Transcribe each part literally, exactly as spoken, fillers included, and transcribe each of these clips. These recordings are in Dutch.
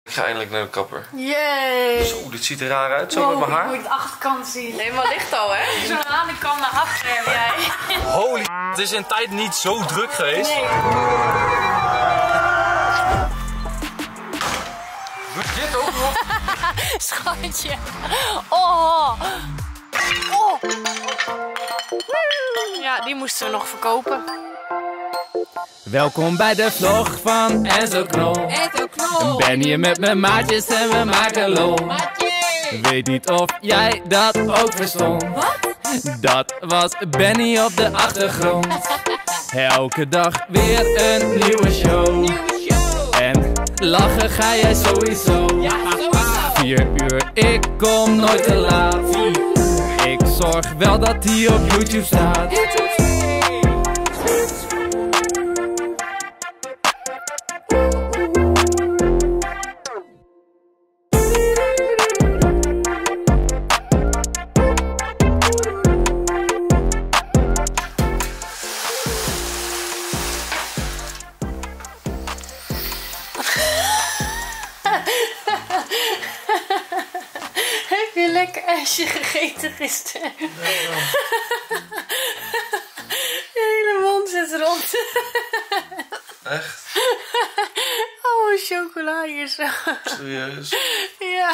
Ik ga eindelijk naar de kapper. Yay! Zo, dit ziet er raar uit, zo wow, met mijn haar. Ik moet de achterkant zien. Helemaal licht al, hè? Zo'n hanenkant naar achter heb jij. Holy, het is in tijd niet zo druk geweest. Nee. Dit ook nog? Schatje. Oh. Oh. Ja, die moesten we nog verkopen. Welkom bij de vlog van Enzo Knol. Enzo Knol. Ben hier met mijn maatjes en we maken lol. Weet niet of jij dat ook verstond. Wat? Dat was Benny op de achtergrond. Elke dag weer een nieuwe show. En lachen ga jij sowieso. Vier uur, ik kom nooit te laat. Ik zorg wel dat die op YouTube staat. Heb je lekker ijsje gegeten gisteren? Ja, ja. Je hele mond zit rond. Echt? Oh, chocola hier zo. Serieus? Ja.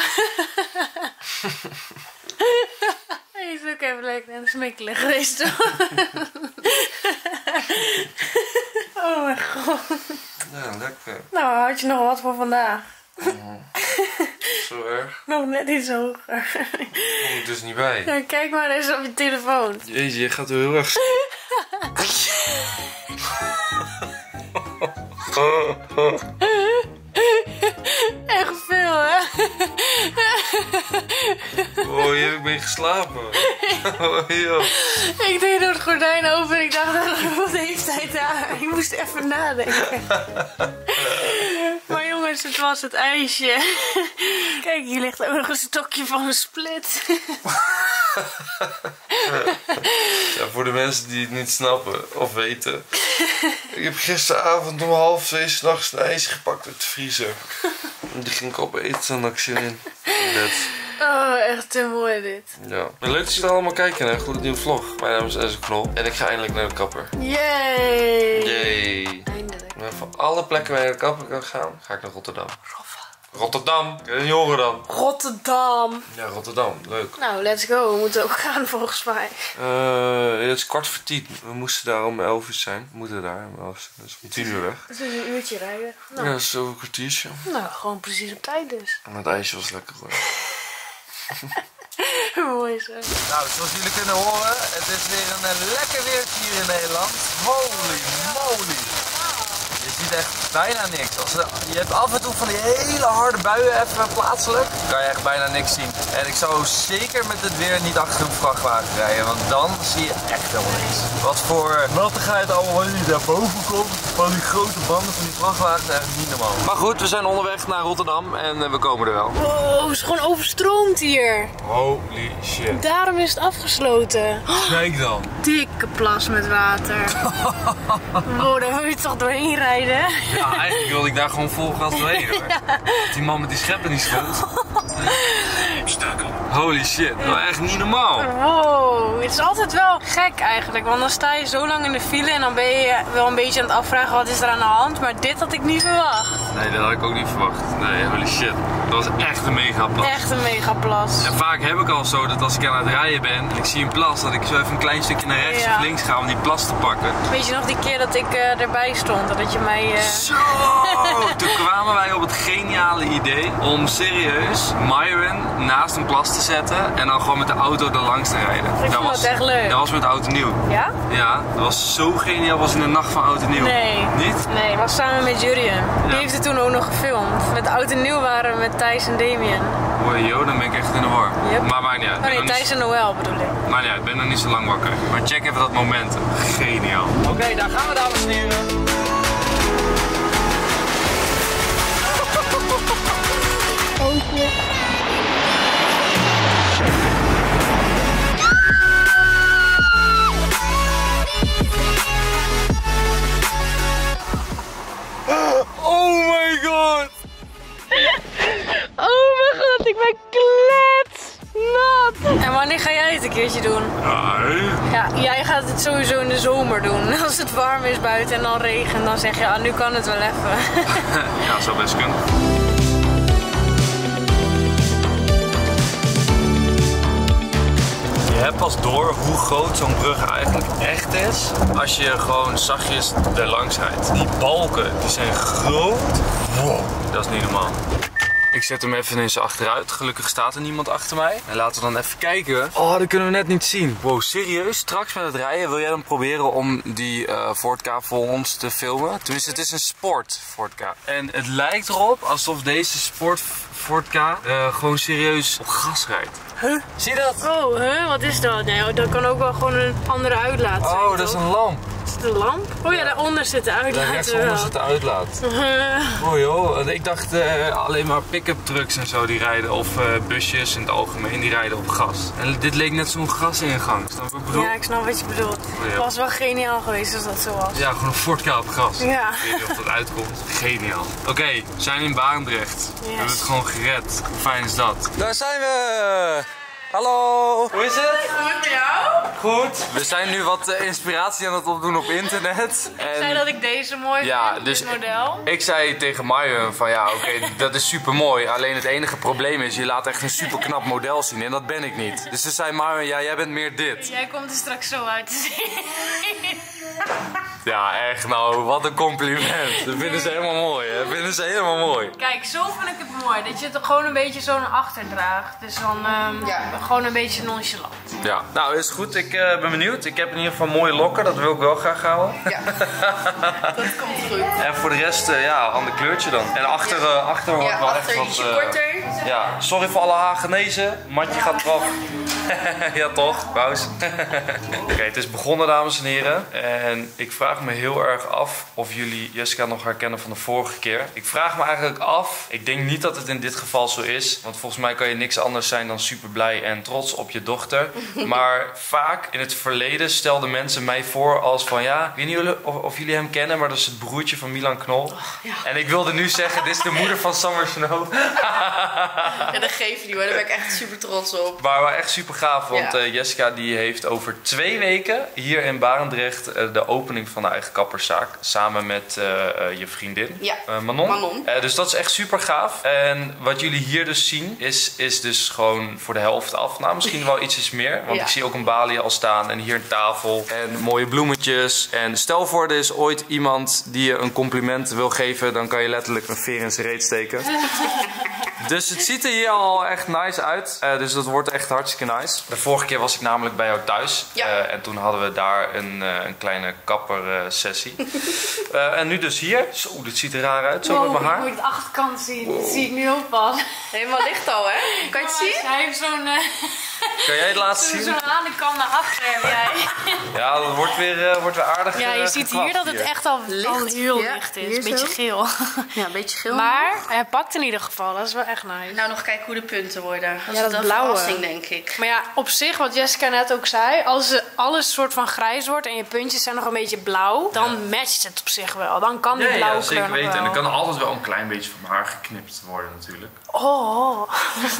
Hij is ook even lekker aan het smikkelen geweest. Oh mijn god. Ja, lekker. Nou, had je nog wat voor vandaag? Oh, zo erg. Nog net iets hoger. Kom ik dus niet bij. Nou, kijk maar eens op je telefoon. Jezus, je gaat er heel erg... Echt veel, hè? Oh, je hebt mee geslapen. Oh, joh. Ik deed door het gordijn open en ik dacht, wat heeft hij daar? Ik moest even nadenken. Maar jongens, het was het ijsje. Kijk, hier ligt ook nog een stokje van een split. Ja, voor de mensen die het niet snappen of weten. Ik heb gisteravond om half twee 's nachts een ijs gepakt uit de vriezer. En die ging ik opeten en dan ik zin in. Bed. Oh, echt te mooi dit. Ja. Maar leuk dat jullie allemaal kijken naar een goede nieuwe vlog. Mijn naam is Enzo Knol en ik ga eindelijk naar de kapper. Yay! Yay! Eindelijk. Maar van alle plekken waar je naar de kapper kan gaan, ga ik naar Rotterdam. Rotterdam! Kun je niet horen dan? Rotterdam. Ja, Rotterdam. Leuk. Nou, let's go. We moeten ook gaan volgens mij. Uh, het is kwart voor tien. We moesten daar om elf uur zijn. We moeten daar om elf uur zijn. Dus om tien uur weg. Het is een uurtje rijden. Nou, Ja, dat is zo een kwartiertje. nou, gewoon precies op tijd dus. En het ijsje was lekker hoor. Mooi zo. Nou, zoals jullie kunnen horen, het is weer een uh, lekker weertje hier in Nederland. Holy moly! Je ziet echt bijna niks. Als er, je hebt af en toe van die hele harde buien even plaatselijk. Dan kan je echt bijna niks zien. En ik zou zeker met het weer niet achter een vrachtwagen rijden, want dan zie je echt helemaal niks. Wat voor nattigheid allemaal die daar boven komt. Van die grote banden van die vrachtwagens, echt niet normaal. Maar goed, we zijn onderweg naar Rotterdam en uh, we komen er wel. Wow, het is gewoon overstroomd hier. Holy shit. Daarom is het afgesloten. Kijk dan. Dikke plas met water. Wow, daar wil je toch doorheen rijden? Ja, eigenlijk wilde ik daar gewoon vol gas doorheen hoor. Ja. Die man met die scheppen die schuld. Holy shit, nou echt niet normaal. Wow, het is altijd wel gek eigenlijk, want dan sta je zo lang in de file en dan ben je wel een beetje aan het afvragen wat is er aan de hand, maar dit had ik niet verwacht. Nee, dat had ik ook niet verwacht. Nee, holy shit. Dat was echt een mega plas. Echt een mega plas. En vaak heb ik al zo dat als ik aan het rijden ben en ik zie een plas, dat ik zo even een klein stukje naar rechts Ja. of links ga om die plas te pakken. Weet je nog die keer dat ik uh, erbij stond, dat je mij... Uh... Zo! Toen kwamen wij op het geniale idee om serieus Myron naast een plas te zetten en dan gewoon met de auto er langs te rijden. Ik vond was, het echt leuk. Dat was met Oud en Nieuw. Ja? Ja, dat was zo geniaal. Was in de nacht van Oud en Nieuw. Nee. Niet? Nee, het was samen met Jurien. Die Ja. heeft het toen ook nog gefilmd. Met Oud en Nieuw waren we met Thijs en Damien. Hoi joh, dan ben ik echt in de war. Yep. Maar maakt niet uit. Oh Ben nee, nog niet- Thijs en Noël bedoel ik. Maar ja, ik ben nog niet zo lang wakker. Maar check even dat momentum. Geniaal. Oké, okay, daar gaan we, dames en heren. Oh my god! ben kletsnat. En wanneer ga jij het een keertje doen? Nee. Ja, jij gaat het sowieso in de zomer doen. Als het warm is buiten en dan regent, dan zeg je, ah, nu kan het wel even. Ja, zou best kunnen. Je hebt pas door hoe groot zo'n brug eigenlijk echt is als je gewoon zachtjes er langs rijdt. Die balken, die zijn groot. Wow, dat is niet normaal. Ik zet hem even in zijn achteruit. Gelukkig staat er niemand achter mij. En laten we dan even kijken. Oh, dat kunnen we net niet zien. Wow, serieus? Straks met het rijden wil jij dan proberen om die uh, Ford Ka voor ons te filmen? Tenminste, het is een sport Ford Ka. En het lijkt erop alsof deze sport Ford Ka uh, gewoon serieus op gas rijdt. Huh? Zie je dat? Oh, huh? Wat is dat? Nee, dat kan ook wel gewoon een andere uitlaat zijn. Oh, dat is een lamp. Is het een lamp? Oh ja, daaronder zit de uitlaat. Daar rechtsonder zit de uitlaat. Oh joh, ik dacht uh, alleen maar pick-up trucks en zo die rijden. Of uh, busjes in het algemeen, die rijden op gas. En dit leek net zo'n gasingang. Snap je wat ik bedoel? Ja, ik snap wat je bedoelt. Oh, ja. Het was wel geniaal geweest als dat zo was. Ja, gewoon een Ford Ka op gas. Ja. Ik weet niet of dat uitkomt. Geniaal. Oké, okay, we zijn in Barendrecht. Yes. We hebben het gewoon gered. Hoe fijn is dat? Daar zijn we! Hallo! Hoe is het? Goed met jou? Goed. We zijn nu wat uh, inspiratie aan het opdoen op internet. En... Ik zei dat ik deze mooi ja, vind, dus dit model. Ik zei tegen Marjun van ja, oké, okay, dat is super mooi. Alleen het enige probleem is, je laat echt een super knap model zien en dat ben ik niet. Dus ze zei Marjun, ja, jij bent meer dit. Jij komt er straks zo uit te zien. Ja, echt nou, wat een compliment. Dat vinden ze helemaal mooi, hè? Dat vinden ze helemaal mooi. Kijk, zo vind ik het mooi. Dat je het gewoon een beetje zo naar achter draagt. Dus dan um, ja. gewoon een beetje nonchalant. Ja, nou is goed. Ik uh, ben benieuwd. Ik heb in ieder geval mooie lokken. Dat wil ik wel graag houden. Ja, dat komt goed. En voor de rest, uh, ja, ander kleurtje dan. En achter, uh, achter wordt ja, wel achter echt wat... Uh, korter. Ja, sorry voor alle Hagenezen. Matje gaat eraf. Ja toch, Paus. Oké, okay, het is begonnen dames en heren. En ik vraag me heel erg af of jullie Jessica nog herkennen van de vorige keer. Ik vraag me eigenlijk af, ik denk niet dat het in dit geval zo is. Want volgens mij kan je niks anders zijn dan super blij en trots op je dochter. Maar vaak in het verleden stelden mensen mij voor als van ja, ik weet niet of, of jullie hem kennen, maar dat is het broertje van Milan Knol. Oh, ja. En ik wilde nu zeggen, dit is de moeder van Summer Snow. Ja, dat geeft niet hoor, daar ben ik echt super trots op. Maar wel echt super gaaf, want ja. uh, Jessica die heeft over twee weken hier in Barendrecht uh, de opening van de eigen kapperszaak. Samen met uh, uh, je vriendin ja. uh, Manon. Manon. Uh, dus dat is echt super gaaf. En wat jullie hier dus zien is, is dus gewoon voor de helft af. Nou, misschien wel ietsjes meer. Want ja. ik zie ook een balie al staan en hier een tafel en mooie bloemetjes. En stel voor er is ooit iemand die je een compliment wil geven, dan kan je letterlijk een veer in zijn reet steken. Dus het ziet er hier al echt nice uit. Uh, dus dat wordt echt hartstikke nice. De vorige keer was ik namelijk bij jou thuis. Ja. Uh, en toen hadden we daar een, uh, een kleine kapper uh, sessie. uh, en nu dus hier. Zo, dit ziet er raar uit. Zo wow, met mijn haar. Ik moet de achterkant zien. Wow. Dat zie ik nu ook pas. Helemaal licht al, hè? Kan je het zien? Hij heeft zo'n... Uh... Kan jij het laten zo, zien? Zo'n hanenkam naar achter heb jij. Ja, dat wordt weer, uh, wordt weer aardig. Ja, je uh, ziet hier dat het echt al, licht. al heel ja, licht is. Een beetje geel. Ja, een beetje geel. Maar hij pakt in ieder geval. Dat is wel echt nice. Nou, nog kijken hoe de punten worden. Dat ja, is dat een blauwe. verrassing, denk ik. Maar ja, op zich, wat Jessica net ook zei. Als alles soort van grijs wordt en je puntjes zijn nog een beetje blauw. Dan ja. matcht het op zich wel. Dan kan die ja, blauwe ja, zeker kleur weten. nog wel. En dan kan altijd wel een klein beetje van mijn haar geknipt worden natuurlijk. Oh.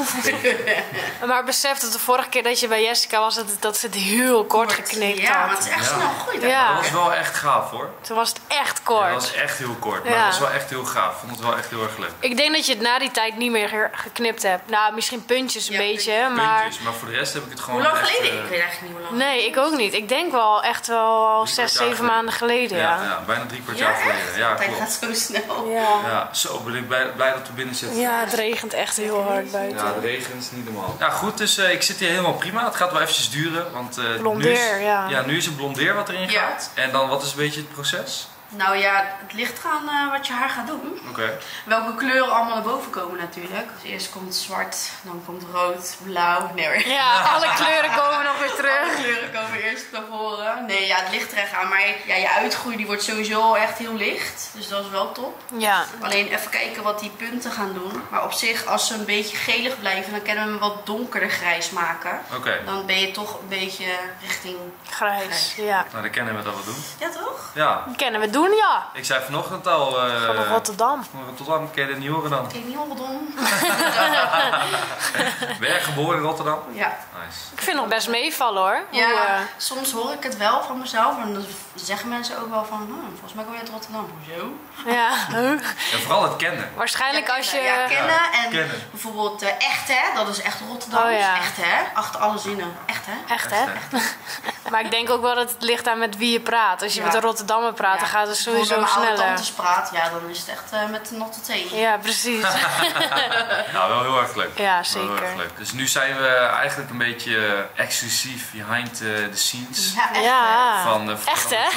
Maar besef dat de vorige keer dat je bij Jessica was, dat, dat ze het heel kort, kort. geknipt ja, had. Ja, maar het is echt ja. snel gegroeid. Ja. Dat was wel echt gaaf hoor. Toen was het echt kort. Ja, dat was echt heel kort. Maar ja. dat was wel echt heel gaaf. Ik vond het wel echt heel erg leuk. Ik denk dat je het na die tijd niet meer geknipt hebt. Nou, misschien puntjes een ja, beetje. Puntjes. Maar... Puntjes, maar voor de rest heb ik het gewoon. Hoe lang echt, geleden? Uh... Ik weet eigenlijk niet hoe lang. Nee, ik ook niet. Ik denk wel echt wel al zes, zeven maanden geleden. Ja, Ja, ja, bijna drie kwart ja, jaar geleden. Ja, het klopt. gaat zo snel. Ja. Ja, zo ben ik blij, blij dat we binnen zitten. Ja, het regent echt heel hard buiten. Ja, het regent is niet normaal. Ja, goed, dus uh, ik zit hier helemaal prima. Het gaat wel eventjes duren, want uh, blondeer, nu is, ja. ja, nu is het blondeer wat erin ja. gaat. En dan, wat is een beetje het proces? Nou ja, het ligt aan uh, wat je haar gaat doen. Oké. Okay. Welke kleuren allemaal naar boven komen natuurlijk. Dus eerst komt zwart, dan komt rood, blauw. Nee hoor. Ja, alle kleuren komen nog weer terug. Alle kleuren komen eerst naar voren. Nee, ja, het ligt er echt aan. Maar ja, je uitgroei die wordt sowieso echt heel licht. Dus dat is wel top. Ja. Alleen even kijken wat die punten gaan doen. Maar op zich, als ze een beetje gelig blijven, dan kunnen we hem wat donkerder grijs maken. Oké. Okay. Dan ben je toch een beetje richting grijs. grijs. Ja. Nou, dan kennen we dat we doen. Ja, toch? Ja. Dat kennen we doen, ja. Ik zei vanochtend al... Uh, van Rotterdam. Van Rotterdam, ken je dat niet horen dan? Ken je niet horen dan? Ben jij geboren in Rotterdam? Ja. Nice. Ik vind het nog best meevallen hoor. Ja, Hoe, uh... soms hoor ik het wel van mezelf. En dan zeggen mensen ook wel van, hm, volgens mij kom je uit Rotterdam. Hoezo? ja. En vooral het kennen. Waarschijnlijk als je... Ja, kennen. Ja, En kennen. bijvoorbeeld uh, echt hè, dat is echt Rotterdam. Oh, ja. Echt hè, achter alle zinnen. Echt hè. Echt hè? Maar ik denk ook wel dat het ligt aan met wie je praat. Als je Ja. met een Rotterdammer praat, dan gaat het sowieso Als ik met mijn oude sneller. tantes praat, ja, dan is het echt uh, met de natte thee. Ja, precies. Nou, wel heel erg leuk. Ja, Wel zeker. heel erg leuk. Dus nu zijn we eigenlijk een beetje exclusief behind uh, the scenes. Ja, echt Ja. Van, uh, Echt, hè?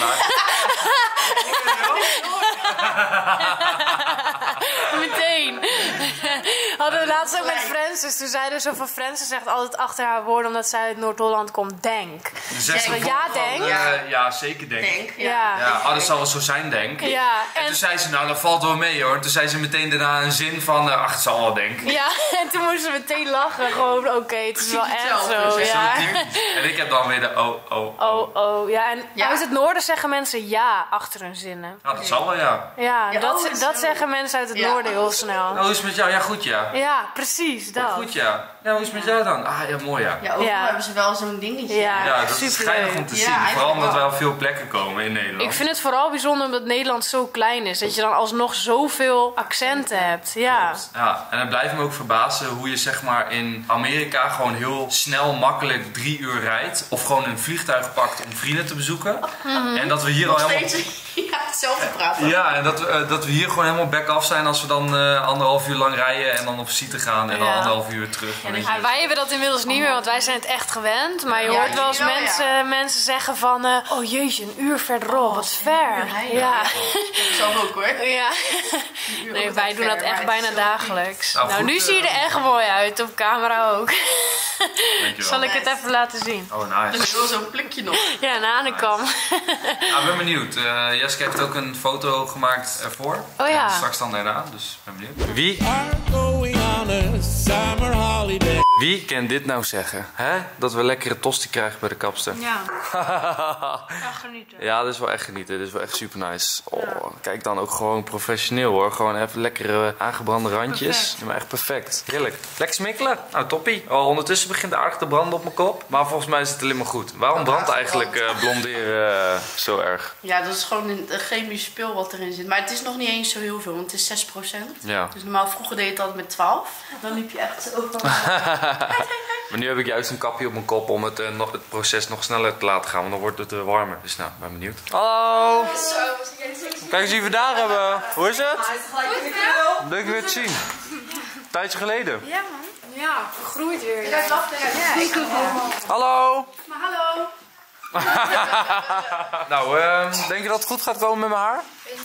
Meteen. Hadden we laatst ook met Francis. Toen zeiden ze zo van Francis zegt altijd achter haar woorden omdat zij uit Noord-Holland komt. Denk. Dus zegt ze Ja, bijvoorbeeld denk. van, uh, ja, zeker denk. Denk, ja. Ja. Ja, oh, dat zal wel zo zijn, denk. Ja, En en, toen zei ze, nou, dat valt wel mee hoor. Toen zei ze meteen daarna een zin van, uh, ach, het zal wel, denk. ja, en toen moesten ze meteen lachen. Gewoon, oké, okay, het is wel Precies echt hetzelfde, zo. zeg. Ja. Zo typisch. En ik heb dan weer de oh, oh, oh. Oh, oh. Ja, en Ja. uit het noorden zeggen mensen ja achter hun zinnen. Nou, dat zal wel, ja. Ja, Ja, dat, oh, dat zo. zeggen mensen uit het Ja. noorden heel snel. Nou, hoe is het met jou? Ja, goed, ja. Ja, precies, dat. Goed, ja. Ja, hoe is het met jou dan? Ah, ja, mooi, ja. Ja, overal Ja. hebben ze wel zo'n dingetje. Ja. Ja, dat is superleuk. schijnig om te Ja, zien. eigenlijk Vooral omdat we wel. op veel plekken komen in Nederland. Ik vind het vooral bijzonder omdat Nederland zo klein is. Dat je dan alsnog zoveel accenten hebt. Ja. Ja, en het blijft me ook verbazen hoe je zeg maar in Amerika gewoon heel snel, makkelijk drie uur rijdt. Of gewoon een vliegtuig pakt om vrienden te bezoeken. En dat we hier al Nog helemaal... steeds ja, hetzelfde praten. Ja, en dat we, eh, dat we hier gewoon helemaal back af zijn als we dan eh, anderhalf uur lang rijden en dan op visite gaan en dan Ja. anderhalf uur terug. Dan weet je. Ja, wij hebben dat inmiddels niet meer, want wij zijn het echt gewend. Maar je Ja, hoort wel eens jullie wel, mensen, ja. mensen zeggen van... eh, oh jeetje, een uur verderop, wat ver. uur rijden. Ja. Ik zelf ook hoor. Ja. Nee, wij doen dat echt bijna dagelijks. Nou, Nou, goed, nu eh, zie je er echt mooi uit, op camera ook. Weet je wel. Zal ik het even laten zien? Oh, Er nice. is wel zo'n plukje nog. Ja, een hanenkam. Nou, ik ben benieuwd. Uh, Jeske heeft ook een foto gemaakt ervoor. Oh ja. En straks dan daarna, dus ik ben benieuwd. Wie, Going on a summer holiday. wie kan dit nou zeggen? Hè? Dat we lekkere tosti krijgen bij de kapster. Ja, ga genieten. Ja, dit is wel echt genieten. Dit is wel echt super nice. Oh, kijk dan ook gewoon professioneel hoor. Gewoon even lekkere aangebrande randjes. Perfect. Ja, maar echt perfect. Heerlijk. Lekker smikkelen. Nou, toppie. Oh, ondertussen begint aardig te branden op mijn kop. Maar volgens mij is het alleen maar goed. Waarom brandt eigenlijk uh, blonderen uh, zo erg? Ja, dat is gewoon een, een chemisch spul wat erin zit. Maar het is nog niet eens zo heel veel, want het is zes procent. Ja. Dus normaal vroeger deed je het altijd met twaalf. Dan liep je echt zo van... Maar nu heb ik juist een kapje op mijn kop om het, uh, nog, het proces nog sneller te laten gaan. Want dan wordt het uh, warmer. Dus nou, ben benieuwd. Hallo! Kijk eens wie we daar hebben. Hoe is het? Leuk weer te zien. Een tijdje geleden. Ja man. Ja, vergroeid weer. Ja, ik Hallo! Maar hallo. Nou, uh, denk je dat het goed gaat komen met mijn haar?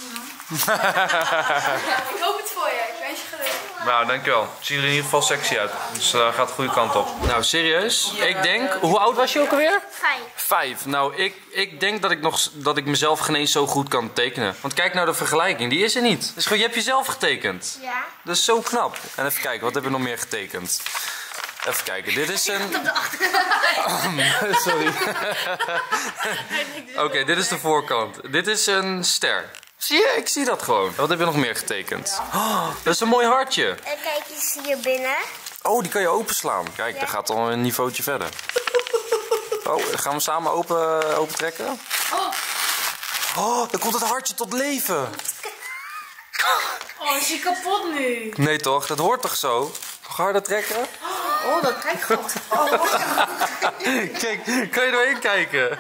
Ik hoop het voor je. Ik wens je geluk. Nou, dankjewel. Ziet er in ieder geval sexy uit. Dus uh, gaat de goede kant op. Nou, serieus. Ik denk... Hoe oud was je ook alweer? Vijf. Vijf. Nou, ik, ik denk dat ik, nog, dat ik mezelf geen eens zo goed kan tekenen. Want kijk nou de vergelijking. Die is er niet. Dus gewoon, je hebt jezelf getekend. Ja. Dat is zo knap. En even kijken, wat heb je nog meer getekend? Even kijken, dit is een... Oh, sorry. Oké, okay, dit is de voorkant. Dit is een ster. Zie je? Ik zie dat gewoon. Wat heb je nog meer getekend? Oh, dat is een mooi hartje. En kijk eens hier binnen. Oh, die kan je openslaan. Kijk, ja. Dat gaat al een niveautje verder. Oh, gaan we samen open, open trekken? Oh, dan komt het hartje tot leven. Oh, is hij kapot nu? Nee toch? Dat hoort toch zo? Nog harder trekken? Oh, dat kijkt goed. Oh, Kijk, kan je doorheen kijken?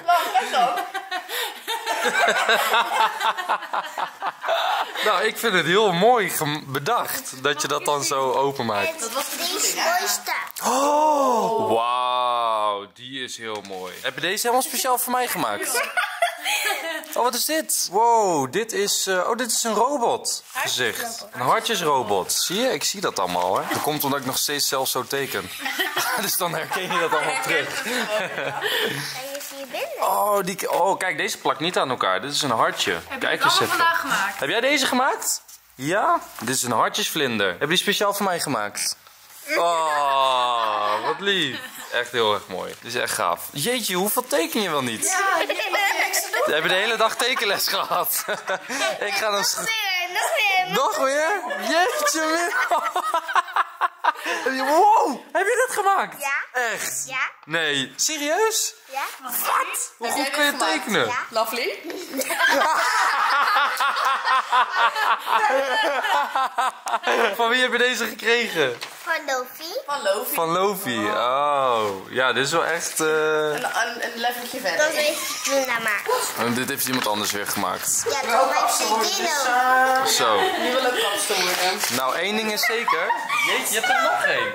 Nou, ik vind het heel mooi bedacht dat je dat dan zo openmaakt. Dat was deze mooiste. Oh, wauw, die is heel mooi. Heb je deze helemaal speciaal voor mij gemaakt? Oh, wat is dit? Wow, dit is, uh, oh, dit is een robot gezicht. Een hartjesrobot. Zie je? Ik zie dat allemaal, hè. Dat komt omdat ik nog steeds zelf zo teken. Dus dan herken je dat allemaal terug. En je ziet hier binnen. Oh, die, oh, kijk, deze plakt niet aan elkaar. Dit is een hartje. Heb je Kijk het eens allemaal even. vandaag gemaakt? Heb jij deze gemaakt? Ja? Dit is een hartjesvlinder. Heb je die speciaal voor mij gemaakt? Oh, wat lief. Echt heel erg mooi. Dit is echt gaaf. Jeetje, hoeveel teken je wel niet? ja, ik heb niks te doen. We hebben de hele dag tekenles gehad. Ik ga dan... Nog meer, nog meer. Nog weer? Jeetje, man. Wow, heb je dit gemaakt? Ja. Echt? Ja. Nee, serieus? Ja. Wat? Hoe Heb goed jij kun je dit gemaakt? tekenen? Ja. Lovely. Van wie heb je deze gekregen? Van Lofi. Van Lovie. Van Lofi. Oh, ja, dit is wel echt... uh... Een, een, een leveltje Dat verder. heeft Luna gemaakt. En dit heeft iemand anders weer gemaakt. Ja, dat heeft vriendin ook. Zo. Nu wil ik kapster worden. Nou, één ding is zeker. Jeetje, je hebt er nog één.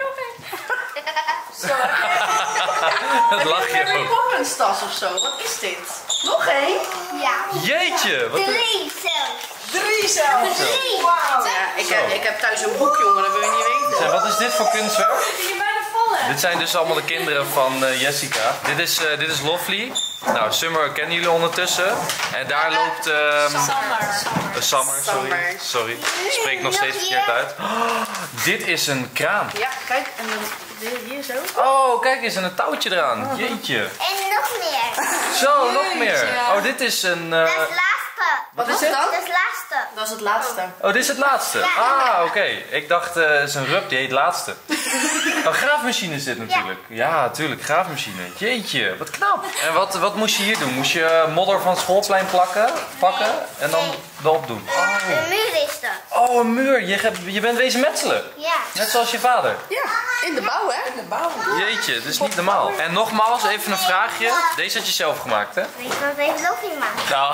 Dat lach je Mary ook. Poppins tas of zo. Wat is dit? Nog één? Ja. Jeetje, wat een... Drie zelfs. Drie zelfs. Drie. Wauw. Ja, ik heb, ik heb thuis een boek, jongen. Dat wil je niet weten. En wat is dit voor kunstwerk? Kun je bijna vallen? Dit zijn dus allemaal de kinderen van uh, Jessica. Dit is, uh, dit is Lovely. Nou, Summer kennen jullie ondertussen. En daar loopt... Uh, Summer. Summer, sorry. Sorry. Spreek nog steeds verkeerd uit. Oh, dit is een kraan. Ja, kijk. En dan hier zo. Oh, kijk eens, en een touwtje eraan. Jeetje. En nog meer. Zo, nog meer. Oh, dit is een... Uh... Dat is het laatste. Wat is dit dan? Dat is het laatste. Dat is het laatste. Oh, dit is het laatste. Ah, oké. Ik dacht, uh, het is een rub, die heet laatste. Oh, graafmachine is dit natuurlijk. Ja, natuurlijk, graafmachine. Jeetje, wat knap. En wat, wat moest je hier doen? Moest je modder van het schoolplein plakken, pakken en dan erop doen? Oh, Een muur is dat. oh een muur. Je, hebt- je bent wezen metselen. Ja. Net zoals je vader. Ja, in de bouw, hè? In de bouw. Jeetje, dat is niet normaal. En nogmaals, even een vraagje. Deze had je zelf gemaakt, hè? Weet je wat heeft Lofi gemaakt? Nou,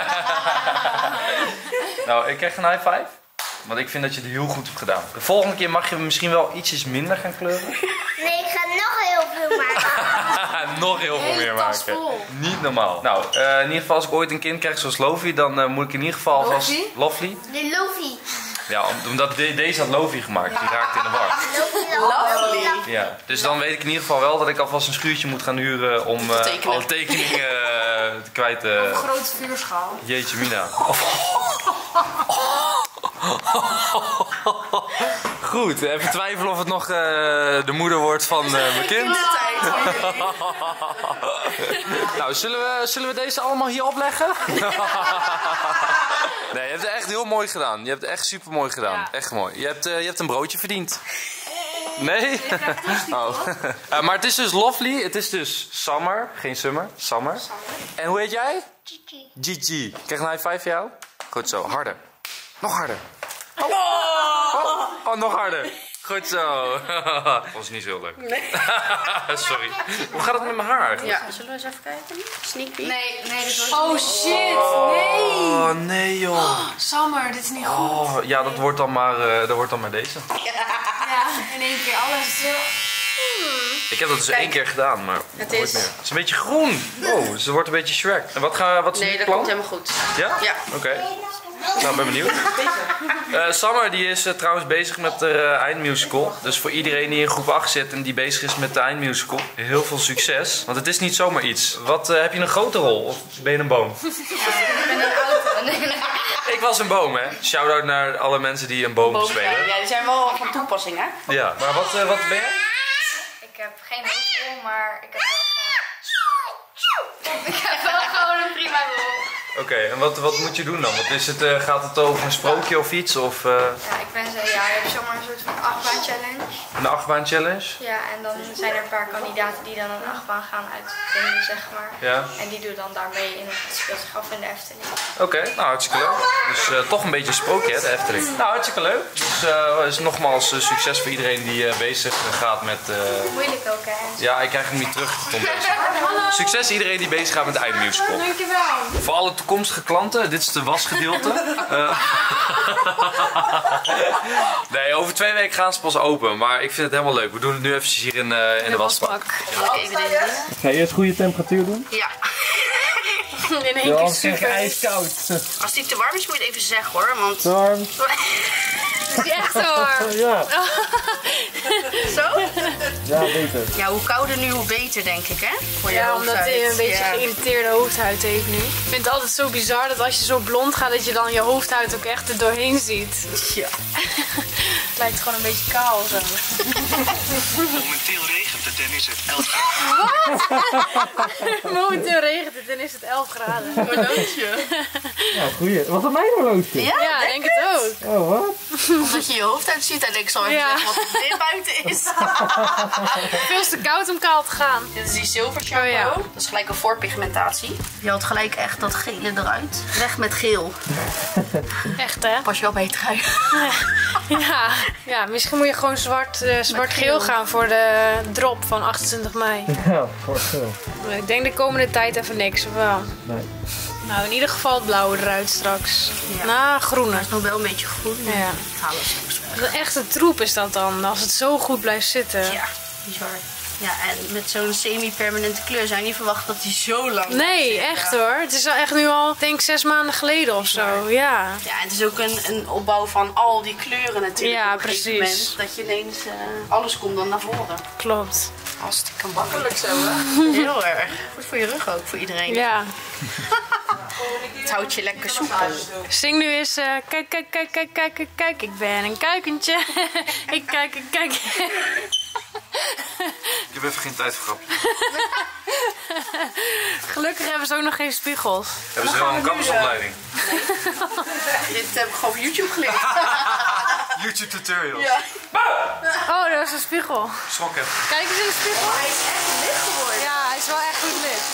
nou, ik krijg een high five. Want ik vind dat je het heel goed hebt gedaan. De volgende keer mag je misschien wel ietsjes minder gaan kleuren. Nee, ik ga nog heel veel maken. Nog heel veel meer tas maken. vol. Niet normaal. Nou, uh, in ieder geval als ik ooit een kind krijg zoals Lovie, dan uh, moet ik in ieder geval alvast... Lovie? Lovely? De Lofi. Ja, om- omdat de- deze had Lovie gemaakt. Die raakte in de war. Lofi. Lovely. Ja. Dus dan weet ik in ieder geval wel dat ik alvast een schuurtje moet gaan huren om uh, tekenen. alle tekeningen uh, te kwijt te... Grote vuurschaal. Jeetje mina. Goed, even twijfelen of het nog uh, de moeder wordt van uh, mijn kind. De tijd. Nou, zullen we, zullen we deze allemaal hier opleggen? Nee, je hebt het echt heel mooi gedaan. Je hebt het echt super mooi gedaan. Ja. Echt mooi. Je hebt, uh, je hebt een broodje verdiend. Nee? Oh. Uh, maar het is dus Lovely. Het is dus Summer. Geen Summer. Summer. En hoe heet jij? Gigi. Gigi. Krijg een high five voor jou? Goed zo. Harder. Nog harder. Oh, oh, oh nog harder. Goed zo. Dat was niet zo heel leuk. Nee. Sorry. Hoe gaat het met mijn haar eigenlijk? Ja, zullen we eens even kijken? Sneak peek. Nee, nee, dit wordt... Oh shit, nee! Oh nee joh. Summer, dit is niet goed. Oh, ja, dat wordt dan maar, uh, dat wordt dan maar deze. Ja, in één keer alles. Ik heb dat dus één keer gedaan, maar Het nooit is- meer. Het is een beetje groen. Oh, ze wordt een beetje Shrek. En wat, ga, wat is Nee, nu dat het komt plan? helemaal goed. Ja? Ja. Oké. Nou, ik ben benieuwd. Uh, Summer die is uh, trouwens bezig met de uh, eindmusical. Dus voor iedereen die in groep acht zit en die bezig is met de eindmusical, heel veel succes. Want het is niet zomaar iets. Wat, uh, heb je een grote rol of ben je een boom? Ik ben een auto. Nee, nee. Ik was een boom, hè. Shout-out naar alle mensen die een boom, Boven spelen. zijn. Ja, die zijn wel van toepassing, hè? Ja, maar wat, uh, wat ben je? Ik heb geen hoofdrol, maar ik heb wel gewoon... Ik heb wel gewoon een prima rol. Oké, en wat, wat moet je doen dan? Wat is het, uh, gaat het over een sprookje of iets? Of uh, Ja, ik ben zo, ja, je hebt zomaar een soort van achtbaan challenge. een achtbaan challenge? Ja, en dan zijn er een paar kandidaten die dan een achtbaan gaan uitvinden, zeg maar. Ja. En die doen dan daarmee in het speelt zich af in de Efteling. Oké, nou hartstikke leuk. Dus uh, toch een beetje een sprookje, hè, de Efteling. Nou, hartstikke leuk. Dus uh, is nogmaals uh, succes voor iedereen die uh, bezig gaat met... Uh... Moeilijk ook, hè? Ja, ik krijg hem niet terug, Tom deze. Succes iedereen die bezig gaat met de eindmusical. Dankjewel. Voor alle toekomstige klanten, dit is de wasgedeelte. Uh, nee, over twee weken gaan ze pas open. Maar ik vind het helemaal leuk. We doen het nu eventjes hier in, uh, in de wasbak. Even deze doen. Ga je eerst goede temperatuur doen? Ja. In één keer Anders krijg je super. ijskoud. Als die te warm is, moet je het even zeggen, hoor. Want... Warm. Is die echt zo warm? Ja, Zo? ja, beter. Ja, hoe kouder nu, hoe beter, denk ik, hè? Voor je Ja, omdat hoofdhuid. hij een beetje Ja. geïrriteerde hoofdhuid heeft nu. Ik vind het altijd zo bizar dat als je zo blond gaat, dat je dan je hoofdhuid ook echt er doorheen ziet. Ja. Het lijkt gewoon een beetje kaal zo. Momenteel regent het en is het elf graden. Wat? Momenteel regent het en is het elf graden. Horloge. Ja, goeie. Was dat mijn horloge? Ja, Ja, denk het ook. Oh, wat? Omdat je je hoofd uitziet en ik zal even Ja. zeggen wat het weer buiten is. Veel te koud om kaal te gaan. Dit is die zilver shampoo. Oh, ja. Dat is gelijk een voorpigmentatie. Je had gelijk echt dat gele eruit. Weg met geel. Echt hè? Pas je wel bij je trui. Ja, ja misschien moet je gewoon zwart, uh, zwart-geel gaan voor de drop van achtentwintig mei. Ja, voor veel. Ik denk de komende tijd even niks, of wel? Nee. Nou, in ieder geval het blauwe eruit straks. Ja. Nou, groene. Het is nog wel een beetje groen. Ja. Ik haal het straks weg. Een echte troep is dat dan, als het zo goed blijft zitten. Ja, bizar. Ja, en met zo'n semi-permanente kleur zou je niet verwachten dat die zo lang Nee, blijft echt zitten. hoor. Het is al echt nu al, denk ik, zes maanden geleden of zo. Ja. Ja, en het is ook een, een opbouw van al die kleuren natuurlijk. Ja, op een gegeven precies. moment, dat je ineens, uh, alles komt dan naar voren. Klopt. Hartstikke makkelijk zo, hè? Heel erg. Goed voor je rug ook, voor iedereen. Ja. Het houdt je lekker soepel. Zing nu eens, uh, kijk, kijk, kijk, kijk, kijk, kijk, kijk, ik ben een kuikentje. Ik kijk, ik kijk. Ik heb even geen tijd voor grapjes. Gelukkig hebben ze ook nog geen spiegels. Hebben ze wel een kappersopleiding? Dit heb ik gewoon op YouTube geleerd. YouTube tutorials. Ja. Oh, dat is een spiegel. Schrok even. Kijk eens in de spiegel. Hij is echt licht geworden. Ja, hij is wel echt goed licht.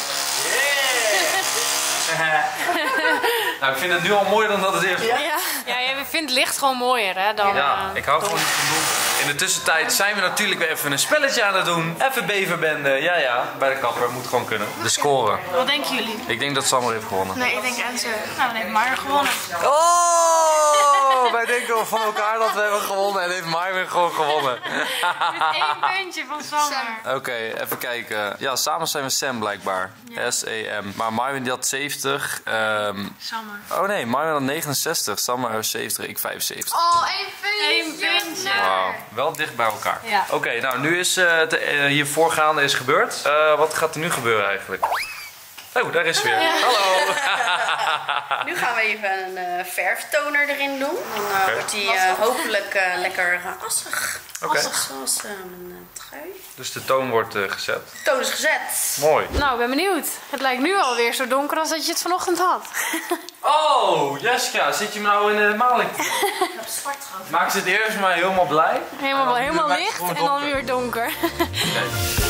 Nou, ik vind het nu al mooier dan dat het eerst was. Ja, ja jij vindt licht gewoon mooier hè, dan... Ja, uh, ik hou gewoon niet van donker. In de tussentijd zijn we natuurlijk weer even een spelletje aan het doen. Even beverbende. Ja, ja, bij de kapper. Moet gewoon kunnen. De score. Wat denken jullie? Ik denk dat Sammer heeft gewonnen. Nee, ik denk Enzo. Nou, dan heeft Maier gewonnen. Oh! Wij denken van elkaar dat we hebben gewonnen en heeft Marvin gewoon gewonnen. Met één puntje van Sammer. Oké, even kijken. Ja, samen zijn we Sam blijkbaar. Ja. S E M. Maar Marvin die had zeventig. Um... Sammer. Oh nee, Marvin had negenenzestig. Sammer zeventig, ik vijfenzeventig. Oh, één puntje. Eén puntje. Wauw, wel dicht bij elkaar. Ja. Oké, okay, nou nu is uh, het uh, hier voorgaande is gebeurd. Uh, wat gaat er nu gebeuren eigenlijk? Oh, daar is ze weer. Ja. Hallo. Nu gaan we even een uh, verftoner erin doen. Dan uh, okay. wordt die uh, hopelijk uh, lekker uh, assig. Okay. Assig zoals uh, mijn uh, trui. Dus de toon wordt uh, gezet. De toon is gezet. Mooi. Nou, ik ben benieuwd. Het lijkt nu alweer zo donker als dat je het vanochtend had. Oh, Jessica, zit je me nou in de maling? Ik heb zwart gehad. Maak ze het eerst maar helemaal blij. Helemaal, helemaal licht en dan weer donker. Okay.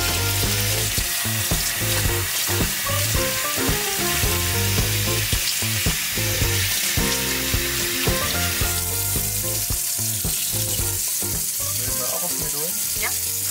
Ja.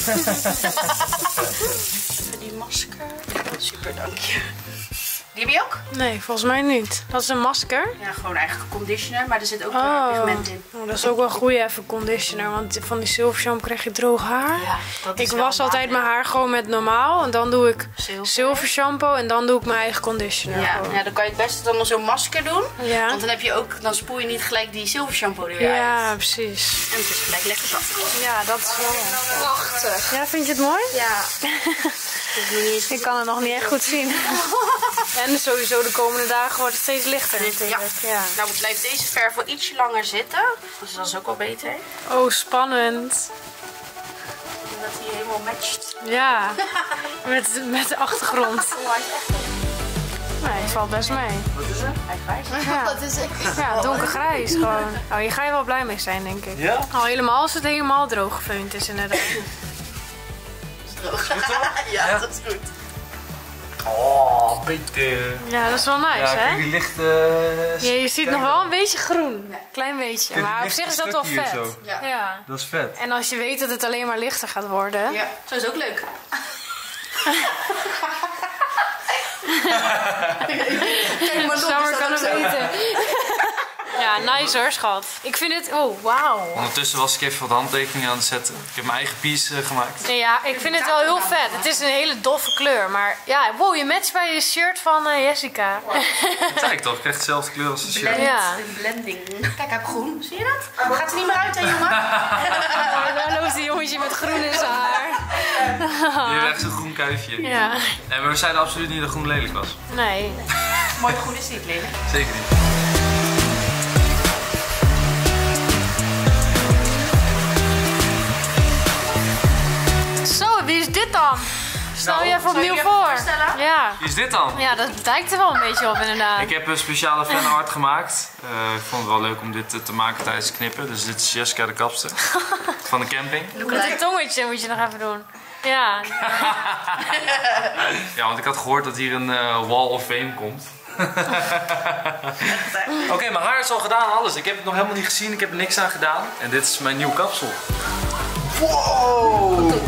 Even die masker. Super, dank je. Die heb je ook? Nee, volgens mij niet. Dat is een masker? Ja, gewoon eigenlijk een conditioner, maar er zit ook oh. pigment in. Oh, dat is ook wel een goede even conditioner, want van die Silver Shampoo krijg je droog haar. Ja, dat is ik was altijd mijn haar gewoon met normaal en dan doe ik Silver. Silver Shampoo en dan doe ik mijn eigen conditioner. Ja, ja, dan kan je het beste dan nog zo'n masker doen. Ja. Want dan heb je ook, dan spoel je niet gelijk die Silver Shampoo er weer Ja, uit. precies. En het is gelijk lekker zacht. Ja, dat is wel prachtig. Ja, vind je het mooi? Ja. Ik kan het nog niet echt goed zien. En sowieso de komende dagen wordt het steeds lichter natuurlijk. Ja. Ja. Nou blijft deze verf wel ietsje langer zitten. Dus dat is ook wel beter. Oh, spannend. Dat hij helemaal matcht. Ja, met, met de achtergrond. Nee, het valt best mee. Wat is het? Hij grijs. Ja. Wat is het? Ja, donkergrijs gewoon. Oh, hier ga je wel blij mee zijn, denk ik. Ja? Al helemaal als het helemaal droog gefeund is, inderdaad. Droog. Ja, ja, dat is goed. Oh, beter. Ja, dat is wel nice, ja, hè? kijk, die lichte... Uh, ja, je ziet nog wel een beetje groen. Ja. Klein beetje. Kijk, maar op zich is dat wel vet. Zo. Ja. Ja. Dat is vet. En als je weet dat het alleen maar lichter gaat worden. Ja, zo is ook leuk. Kijk maar, Sammer kan het weten. Ja, nice hoor, schat. Ik vind het... Oh, wauw. Ondertussen was ik even wat handtekeningen aan het zetten. Ik heb mijn eigen piece uh, gemaakt. Nee, ja, ik vind het wel heel vet. Het is een hele doffe kleur. Maar ja, wow, je matcht bij je shirt van uh, Jessica. Dat lijkt toch? Ik krijg dezelfde kleur als de shirt. Blend, Ja. een blending. Kijk, hij heeft groen. Zie je dat? Gaat er niet meer uit, hè, jongen? Daar loopt die jongetje met groen in zijn haar. Je hebt echt zo'n groen kuifje. Ja. Nee, maar we zeiden absoluut niet dat groen lelijk was. Nee. Mooi groen is niet lelijk. Zeker niet. Stel je even Zou je opnieuw je voor. voorstellen? Ja. Wie is dit dan? Ja, dat lijkt er wel een beetje op inderdaad. Ik heb een speciale fanart gemaakt. Uh, ik vond het wel leuk om dit te maken tijdens het knippen. Dus dit is Jessica de kapster van de camping. Met het tongetje moet je nog even doen. Ja. Ja, want ik had gehoord dat hier een uh, Wall of Fame komt. Oké, okay, mijn haar is al gedaan, alles. Ik heb het nog helemaal niet gezien, ik heb er niks aan gedaan. En dit is mijn nieuwe kapsel. Wow! Wow.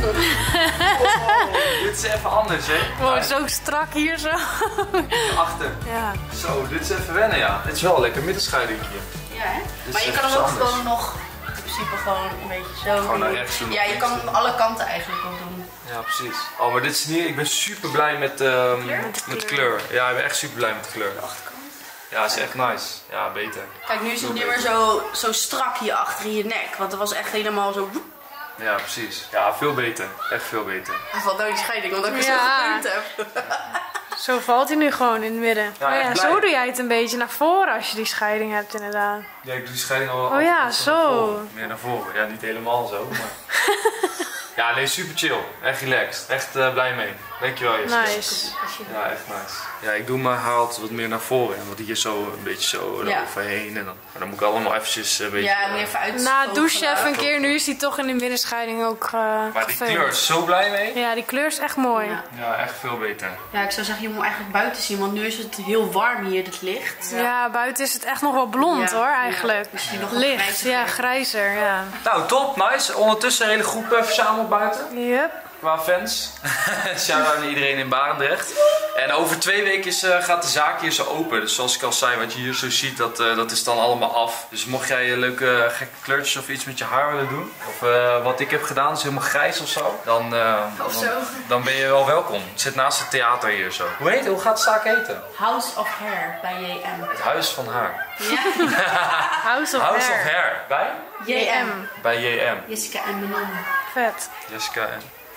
Dit is even anders, hè? Wow, zo strak hier zo. Achter. Ja. Zo, dit is even wennen, ja. Het is wel een lekker middenscheiding hier. Ja, hè? Maar je kan hem ook anders. gewoon nog in principe gewoon een beetje zo Gewoon doen. naar rechts doen. Ja, je kan hem alle kanten eigenlijk wel doen. Ja, precies. Oh, maar dit is niet... Ik ben super blij met, um, kleur? met de kleur. Ja, ik ben echt super blij met de kleur. Ja, het is echt nice. Ja, beter. Kijk, nu is het niet meer zo, zo strak hier achter in je nek. Want het was echt helemaal zo... Ja, precies. Ja, veel beter. Echt veel beter. Dat valt nou die scheiding, omdat ik er Ja. zo gepunt heb. Zo valt hij nu gewoon in het midden. Ja, Oh echt ja, blij. zo doe jij het een beetje naar voren als je die scheiding hebt inderdaad. Ja, ik doe die scheiding al Oh ja, altijd zo. naar voren. Meer naar voren. Ja, niet helemaal zo, maar... Ja, nee, super chill. Echt relaxed. Echt uh, blij mee. Dankjewel, Jessica. Nice. Ja, echt nice. Ja, ik doe mijn haar altijd wat meer naar voren. En wat hier zo een beetje zo Ja. overheen. En dan, maar dan moet ik allemaal eventjes een beetje... Ja, moet je even uit. Na het douchen even een keer, nu is hij toch in de middenscheiding ook uh, Maar die gefilmd. kleur is zo blij mee. Ja, die kleur is echt mooi. Ja. Ja, echt veel beter. Ja, ik zou zeggen, je moet hem eigenlijk buiten zien, want nu is het heel warm hier, het licht. Ja, buiten is het echt nog wel blond Ja. hoor, eigenlijk. Ja, misschien nog wat Licht, grijziger. ja, grijzer, ja. Nou, top, nice. Ondertussen een hele groep uh, verzameld buiten. Yep. Qua fans. Shout-out naar iedereen in Barendrecht. En over twee weken is, uh, gaat de zaak hier zo open. Dus zoals ik al zei, wat je hier zo ziet, dat, uh, dat is dan allemaal af. Dus mocht jij uh, leuke gekke kleurtjes of iets met je haar willen doen. Of uh, wat ik heb gedaan, is helemaal grijs of zo. Dan, uh, Of dan, zo. dan ben je wel welkom. Het zit naast het theater hier zo. Hoe heet Hoe gaat de zaak heten? House of Hair bij J M. Het Huis van Haar. Ja. House of House Hair. of Hair. Bij? J M. Bij J M. Jessica en Manon. Vet. Jessica en...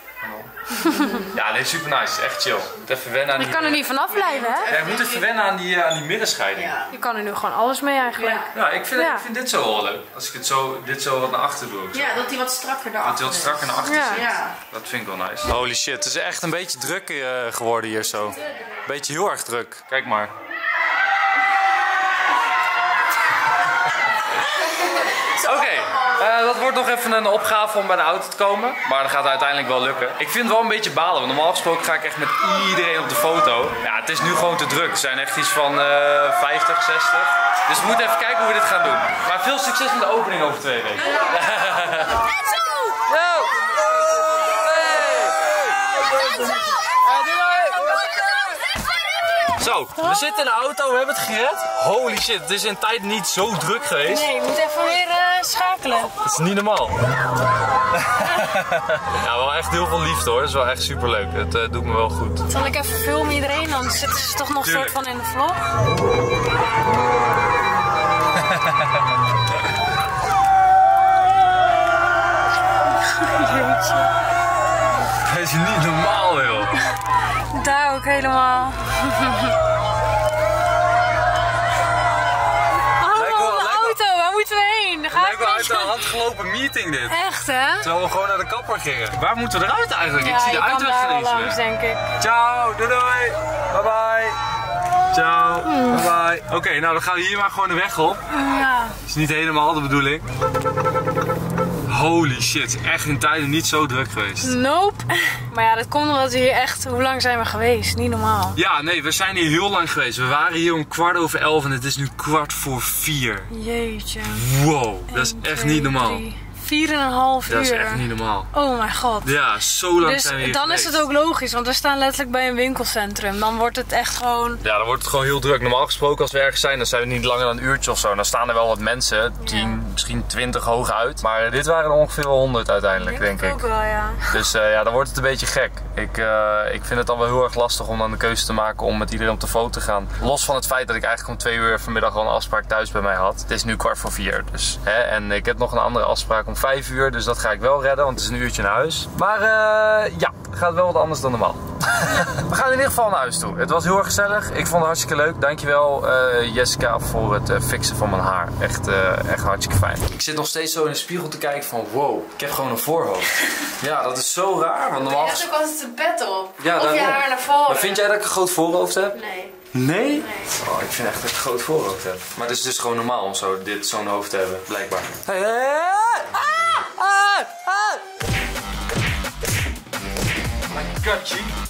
Ja, nee, super nice. Echt chill. Je moet even wennen aan Je die... kan er niet vanaf blijven, hè? Ja, je moet even wennen aan die, uh, aan die middenscheiding. Ja. Je kan er nu gewoon alles mee eigenlijk. Ja. Ja, ik vind, Ja. ik vind dit zo wel leuk. Als ik het zo, dit zo wat naar achter doe. Zo. Ja, dat hij wat strakker daarachter Dat hij wat strakker naar achter Ja. zit. Ja. Dat vind ik wel nice. Holy shit, het is echt een beetje druk uh, geworden hier zo. Beetje heel erg druk. Kijk maar. Oké, uh, dat wordt nog even een opgave om bij de auto te komen. Maar dat gaat uiteindelijk wel lukken. Ik vind het wel een beetje balen, want normaal gesproken ga ik echt met iedereen op de foto. Ja, het is nu gewoon te druk. Er zijn echt iets van uh, vijftig, zestig. Dus we moeten even kijken hoe we dit gaan doen. Maar veel succes met de opening over twee weken. Zo, we zitten in de auto, we hebben het gered. Holy shit, het is in tijd niet zo druk geweest. Nee, je moet even weer uh, schakelen. Dat is niet normaal. Ja, wel echt heel veel liefde hoor. Dat is wel echt super leuk. Het uh, doet me wel goed. Zal ik even filmen iedereen? Dan zitten ze toch nog een soort van in de vlog. Jeetje. Dat is niet normaal joh. Daar ook helemaal. Lijkt wel- Oh, lijkt wel- auto, waar moeten we heen? Daar Het lijkt wel gaat uit de hand gelopen meeting dit. Echt hè? Terwijl we gewoon naar de kapper gingen. Waar moeten we eruit eigenlijk? Ja, ik zie je de kan uitweg daar wel geen eens langs, meer. denk ik. Ciao, doei doei. Bye bye. Ciao, bye bye. Oké, okay, nou dan gaan we hier maar gewoon de weg op. Ja. Dat is niet helemaal de bedoeling. Holy shit, het is echt in tijden niet zo druk geweest. Nope. Maar ja, dat komt omdat we hier echt... Hoe lang zijn we geweest? Niet normaal. Ja, nee, we zijn hier heel lang geweest. We waren hier om kwart over elf en het is nu kwart voor vier. Jeetje. Wow, dat is één, echt twee, niet normaal. drie, Vier en een half uur. Dat is echt niet normaal. Oh mijn god. Ja, zo lang Dus zijn we hier dan geweest. is het ook logisch, want we staan letterlijk bij een winkelcentrum. Dan wordt het echt gewoon... Ja, dan wordt het gewoon heel druk. Normaal gesproken als we ergens zijn, dan zijn we niet langer dan een uurtje of zo. Dan staan er wel wat mensen, tien, misschien twintig hooguit. Maar dit waren er ongeveer wel honderd uiteindelijk, denk ik. Ook wel, ja. Dus uh, ja, dan wordt het een beetje gek. Ik, uh, ik vind het dan wel heel erg lastig om dan de keuze te maken om met iedereen op de foto te gaan. Los van het feit dat ik eigenlijk om twee uur vanmiddag al een afspraak thuis bij mij had. Het is nu kwart voor vier, dus. Hè? En ik heb nog een andere afspraak om vijf uur, dus dat ga ik wel redden, want het is een uurtje naar huis. Maar uh, ja, gaat wel wat anders dan normaal. We gaan in ieder geval naar huis toe. Het was heel erg gezellig. Ik vond het hartstikke leuk. Dankjewel uh, Jessica voor het uh, fixen van mijn haar. Echt, uh, echt hartstikke fijn. Ik zit nog steeds zo in de spiegel te kijken van wow, ik heb gewoon een voorhoofd. Ja, dat is zo raar. Want normaal... Je hebt ook altijd een pet op. Ja, of je haar naar voren. Maar vind jij dat ik een groot voorhoofd heb? Nee. Nee? Nee. Oh, ik vind echt dat ik een groot voorhoofd heb. Maar het is dus gewoon normaal om zo, dit zo'n hoofd te hebben, blijkbaar. Hey, hey, hey. Ah, ah, ah. My god, G.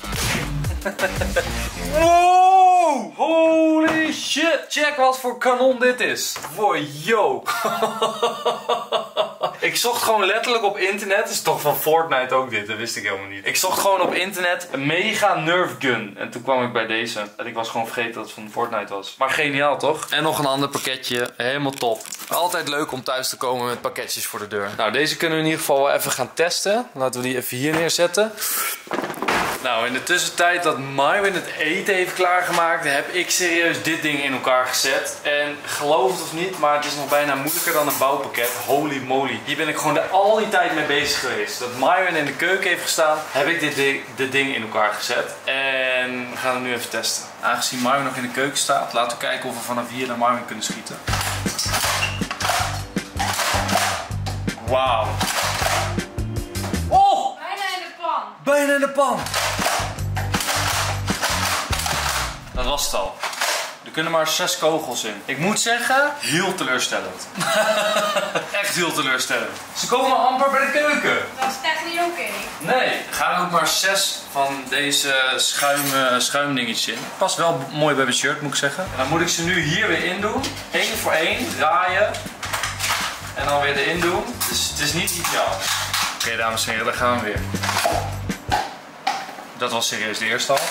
Wow! Holy shit! Check wat voor kanon dit is. Voor yo. Ik zocht gewoon letterlijk op internet. Het is toch van Fortnite ook dit, dat wist ik helemaal niet. Ik zocht gewoon op internet een mega Nerf gun. En toen kwam ik bij deze. En ik was gewoon vergeten dat het van Fortnite was. Maar geniaal toch? En nog een ander pakketje. Helemaal top. Altijd leuk om thuis te komen met pakketjes voor de deur. Nou, deze kunnen we in ieder geval wel even gaan testen. Laten we die even hier neerzetten. Nou, in de tussentijd dat Mywin het eten heeft klaargemaakt, heb ik serieus dit ding in elkaar gezet. En geloof het of niet, maar het is nog bijna moeilijker dan een bouwpakket. Holy moly. Hier ben ik gewoon de, al die tijd mee bezig geweest. Dat Mywin in de keuken heeft gestaan, heb ik dit ding, dit ding in elkaar gezet. En we gaan het nu even testen. Aangezien Mywin nog in de keuken staat, laten we kijken of we vanaf hier naar Mywin kunnen schieten. Wauw. Oh! Bijna in de pan. Bijna in de pan. Dat was het al. Er kunnen maar zes kogels in. Ik moet zeggen, heel teleurstellend. Echt heel teleurstellend. Ze komen amper bij de keuken. Dat is echt niet oké. Nee, er gaan ook maar zes van deze schuim, schuimdingetjes in. Past wel mooi bij mijn shirt, moet ik zeggen. En dan moet ik ze nu hier weer in doen. Eén voor één, draaien. En dan weer erin doen. Dus het is niet ideaal. Oké, okay, dames en heren, daar gaan we weer. Dat was serieus de eerste al.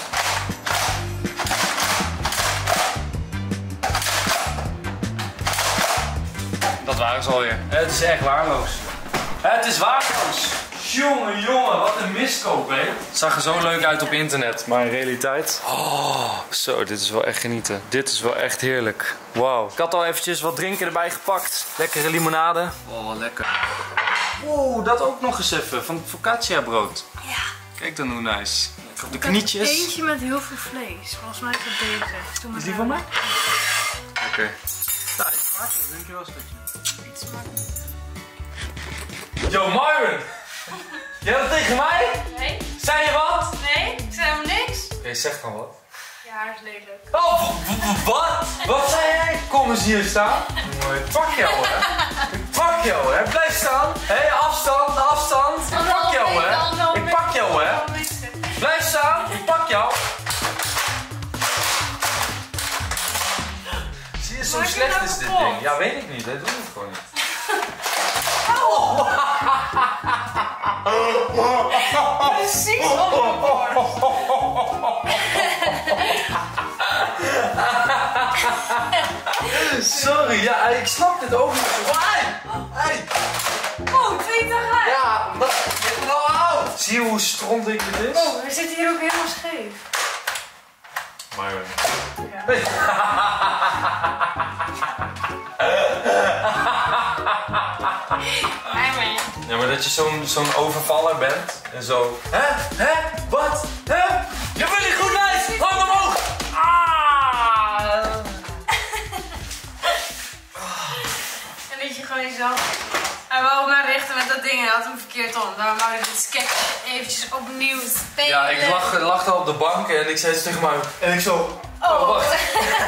Dat waren ze alweer. Het is echt waardeloos. Het is waardeloos. Jongen, jongen, wat een miskoop, hè? Het zag er zo leuk uit op internet, maar in realiteit... Oh, zo, dit is wel echt genieten. Dit is wel echt heerlijk. Wauw. Ik had al eventjes wat drinken erbij gepakt. Lekkere limonade. Oh, lekker. Wow, dat ook nog eens even. Van focaccia brood. Ja. Kijk dan hoe nice. Lekker op de knietjes. Eentje met heel veel vlees. Volgens mij is dat deze. Doe maar is die van mij? Lekker. Nou, ik smaak het. Dankjewel, schatje. Yo, Myron! Jij dat tegen mij? Nee. Zei je wat? Nee, ik zei helemaal niks. Oké, okay, zeg dan wat. Ja, haar is lelijk. Oh, wat? Wat zei jij? Kom eens hier staan. Mooi. Ik pak jou, hè? Ik pak jou, hè? Blijf staan. Hé, hey, afstand, afstand. Ik pak jou, hè? Ik pak jou, hè? Blijf staan. Ik pak jou. Zie je, zo slecht is dit ding. Ja, weet ik niet. Hij doet het gewoon niet. Oh. Precies op mijn borst. Sorry, ja, ik snap dit ook niet. Hey! Hey! Oh, twee tegelijk. Ja, wat? Nou, au! Zie je hoe stront ik dit is? Oh, hij zit hier ook helemaal scheef. Maar... Ja. Ja, maar dat je zo'n zo'n overvaller bent en zo. Hè? Hè? Wat? Hè? Je bent niet goed lijf! Hang omhoog! Ah! En dat je gewoon jezelf... Hij wou op mij richten met dat ding en hij had hem verkeerd om. Daarom wou ik dit sketch eventjes opnieuw spelen. Ja, ik lag, lag al op de bank en ik zei het tegen mij. En ik zo... Oh, oh wacht.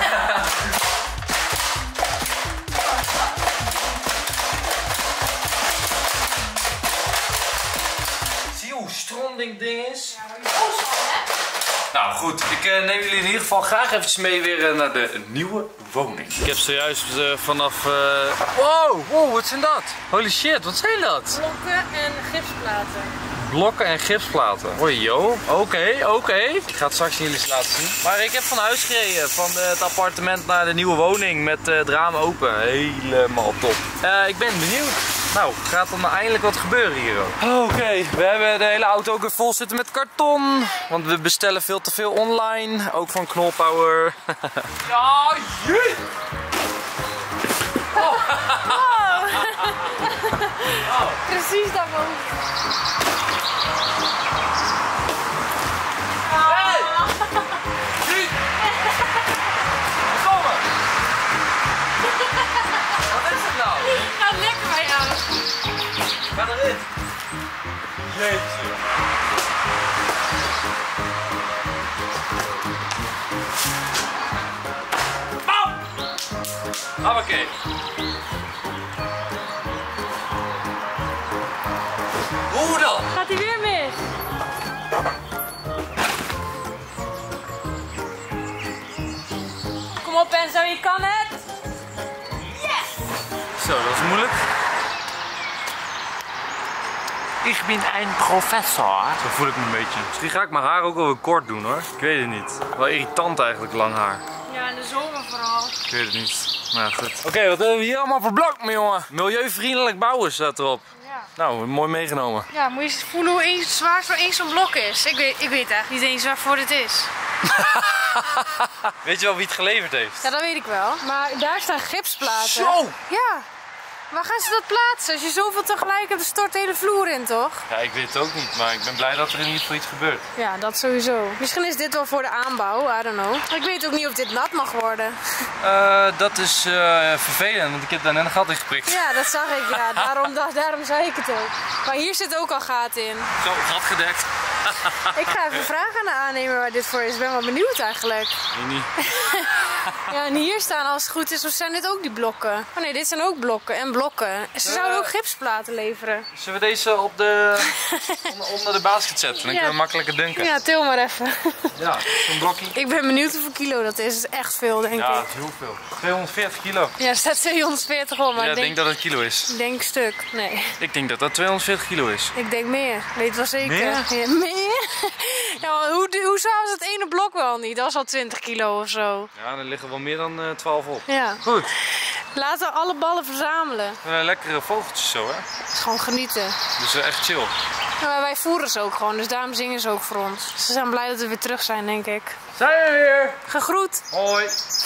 Zie je hoe stronding ding is? Ja, maar je boos van, hè? Nou goed, ik uh, neem jullie in ieder geval graag eventjes mee weer uh, naar de nieuwe woning. Ik heb zojuist uh, vanaf... Uh... Wow, wow, wat zijn dat? Holy shit, wat zijn dat? Blokken en gipsplaten. Blokken en gipsplaten. Hoi yo, oké, okay, oké. Okay. Ik ga het straks jullie eens laten zien. Maar ik heb van huis gereden, van het appartement naar de nieuwe woning met uh, het raam open. Helemaal top. Uh, ik ben benieuwd. Nou, gaat er nou eindelijk wat gebeuren hier ook? Oké, okay, we hebben de hele auto ook weer vol zitten met karton. Want we bestellen veel te veel online. Ook van Knolpower. Ja, jee! Oh. Oh. Precies daarboven. Ah. Hoppakee. Hoe dan? Gaat hij weer mis? Kom op Enzo, je kan het! Zo, dat is moeilijk. Ik ben een professor. Zo voel ik me een beetje. Misschien ga ik mijn haar ook wel weer kort doen hoor. Ik weet het niet. Wel irritant eigenlijk, lang haar. Ja, in de zomer vooral. Ik weet het niet. Nou ja, goed. Oké, okay, wat hebben we hier allemaal voor blok, mijn jongen? Milieuvriendelijk bouwen staat erop. Ja. Nou, mooi meegenomen. Ja, moet je eens voelen hoe een, zwaar voor één zo'n blok is. Ik weet, ik weet eigenlijk niet eens waarvoor dit is. Weet je wel wie het geleverd heeft? Ja, dat weet ik wel. Maar daar staan gipsplaten. Zo! Ja. Waar gaan ze dat plaatsen? Als je zoveel tegelijk hebt, dan stort de hele vloer in, toch? Ja, ik weet het ook niet, maar ik ben blij dat er in ieder geval iets gebeurt. Ja, dat sowieso. Misschien is dit wel voor de aanbouw, I don't know. Ik weet ook niet of dit nat mag worden. Uh, dat is uh, vervelend, want ik heb daar net een gat in geprikt. Ja, dat zag ik, ja. Daarom, da daarom zei ik het ook. Maar hier zit ook al gaten in. Zo, gat gedekt. Ik ga even vragen aan de aannemer waar dit voor is. Ik ben wel benieuwd eigenlijk. Nee, niet. Ja, en hier staan, als het goed is, of zijn dit ook die blokken? Oh nee, dit zijn ook blokken en blokken. Ze zouden ook gipsplaten leveren. Zullen we deze op de, onder, onder de basket zetten? Dan Ja. kunnen we makkelijker dunken. Ja, til maar even. Ja, zo'n blokje. Ik ben benieuwd hoeveel kilo dat is. Dat is echt veel, denk Ja, ik. dat is heel veel. tweehonderdveertig kilo. Ja, er staat tweehonderdveertig op, maar Ja, ik ik denk, denk dat het kilo is. ik denk stuk. Nee, Ik denk dat dat tweehonderdveertig kilo is. ik denk meer. Weet wel zeker. Meer? Ja, meer? Ja, maar hoe, hoezo was het ene blok wel niet? Dat was al twintig kilo of zo. Ja, er liggen wel meer dan uh, twaalf op. Ja. Goed. Laten we alle ballen verzamelen. Uh, lekkere vogeltjes zo, hè? Het is gewoon genieten. Dus uh, echt chill. Ja, maar wij voeren ze ook gewoon, dus daarom zingen ze ook voor ons. Ze zijn blij dat we weer terug zijn, denk ik. Zijn we weer? Gegroet. Hoi.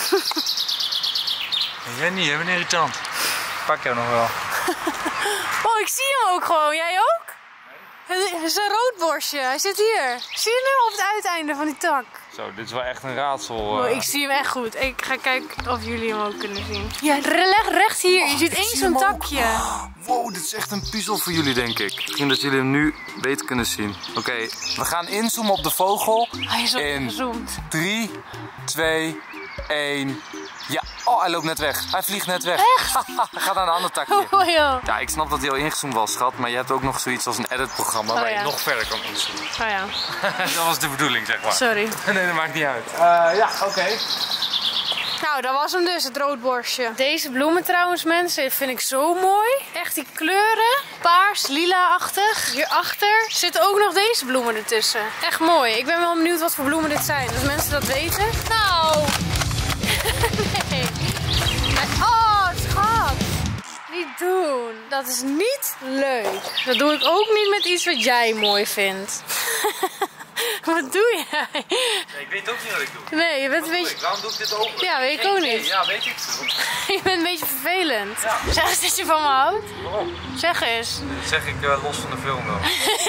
Jij niet, jij bent irritant. Ik pak jou nog wel. Oh, ik zie hem ook gewoon. Jij ook? Het is een roodborstje. Hij zit hier. Zie je nu op het uiteinde van die tak? Zo, dit is wel echt een raadsel. Uh... Oh, ik zie hem echt goed. Ik ga kijken of jullie hem ook kunnen zien. Ja, leg recht hier. Je ziet één zo'n takje. Wow, dit is echt een puzzel voor jullie, denk ik. Misschien dat jullie hem nu beter kunnen zien. Oké, okay, we gaan inzoomen op de vogel. Hij is al in gezoomd. drie, twee, één. Ja, oh, hij loopt net weg. Hij vliegt net weg. Echt? Hij gaat naar een ander takje. Oh, joh. Ja, ik snap dat hij al ingezoomd was, schat. Maar je hebt ook nog zoiets als een edit-programma Oh, waar ja. je nog verder kan inzoomen. Oh ja, Dat was de bedoeling, zeg maar. sorry. Nee, dat maakt niet uit. Uh, ja, oké. Okay. Nou, dat was hem dus, het roodborstje. Deze bloemen trouwens, mensen, vind ik zo mooi. Echt die kleuren. Paars, lila-achtig. Hierachter zitten ook nog deze bloemen ertussen. Echt mooi. Ik ben wel benieuwd wat voor bloemen dit zijn. Als mensen dat weten. Nou. Nee. Oh, schat. Niet doen. Dat is niet leuk. Dat doe ik ook niet met iets wat jij mooi vindt. Wat doe jij? Nee, ik weet ook niet wat ik doe. Nee, je bent Wat een doe beetje... ik? Waarom doe ik dit open? Ja, weet ik Geen ook idee. niet. Ja, weet ik veel. Je bent een beetje vervelend. Ja. Zeg eens dat je van me houdt. Waarom? Zeg eens. Dat zeg ik uh, los van de film wel.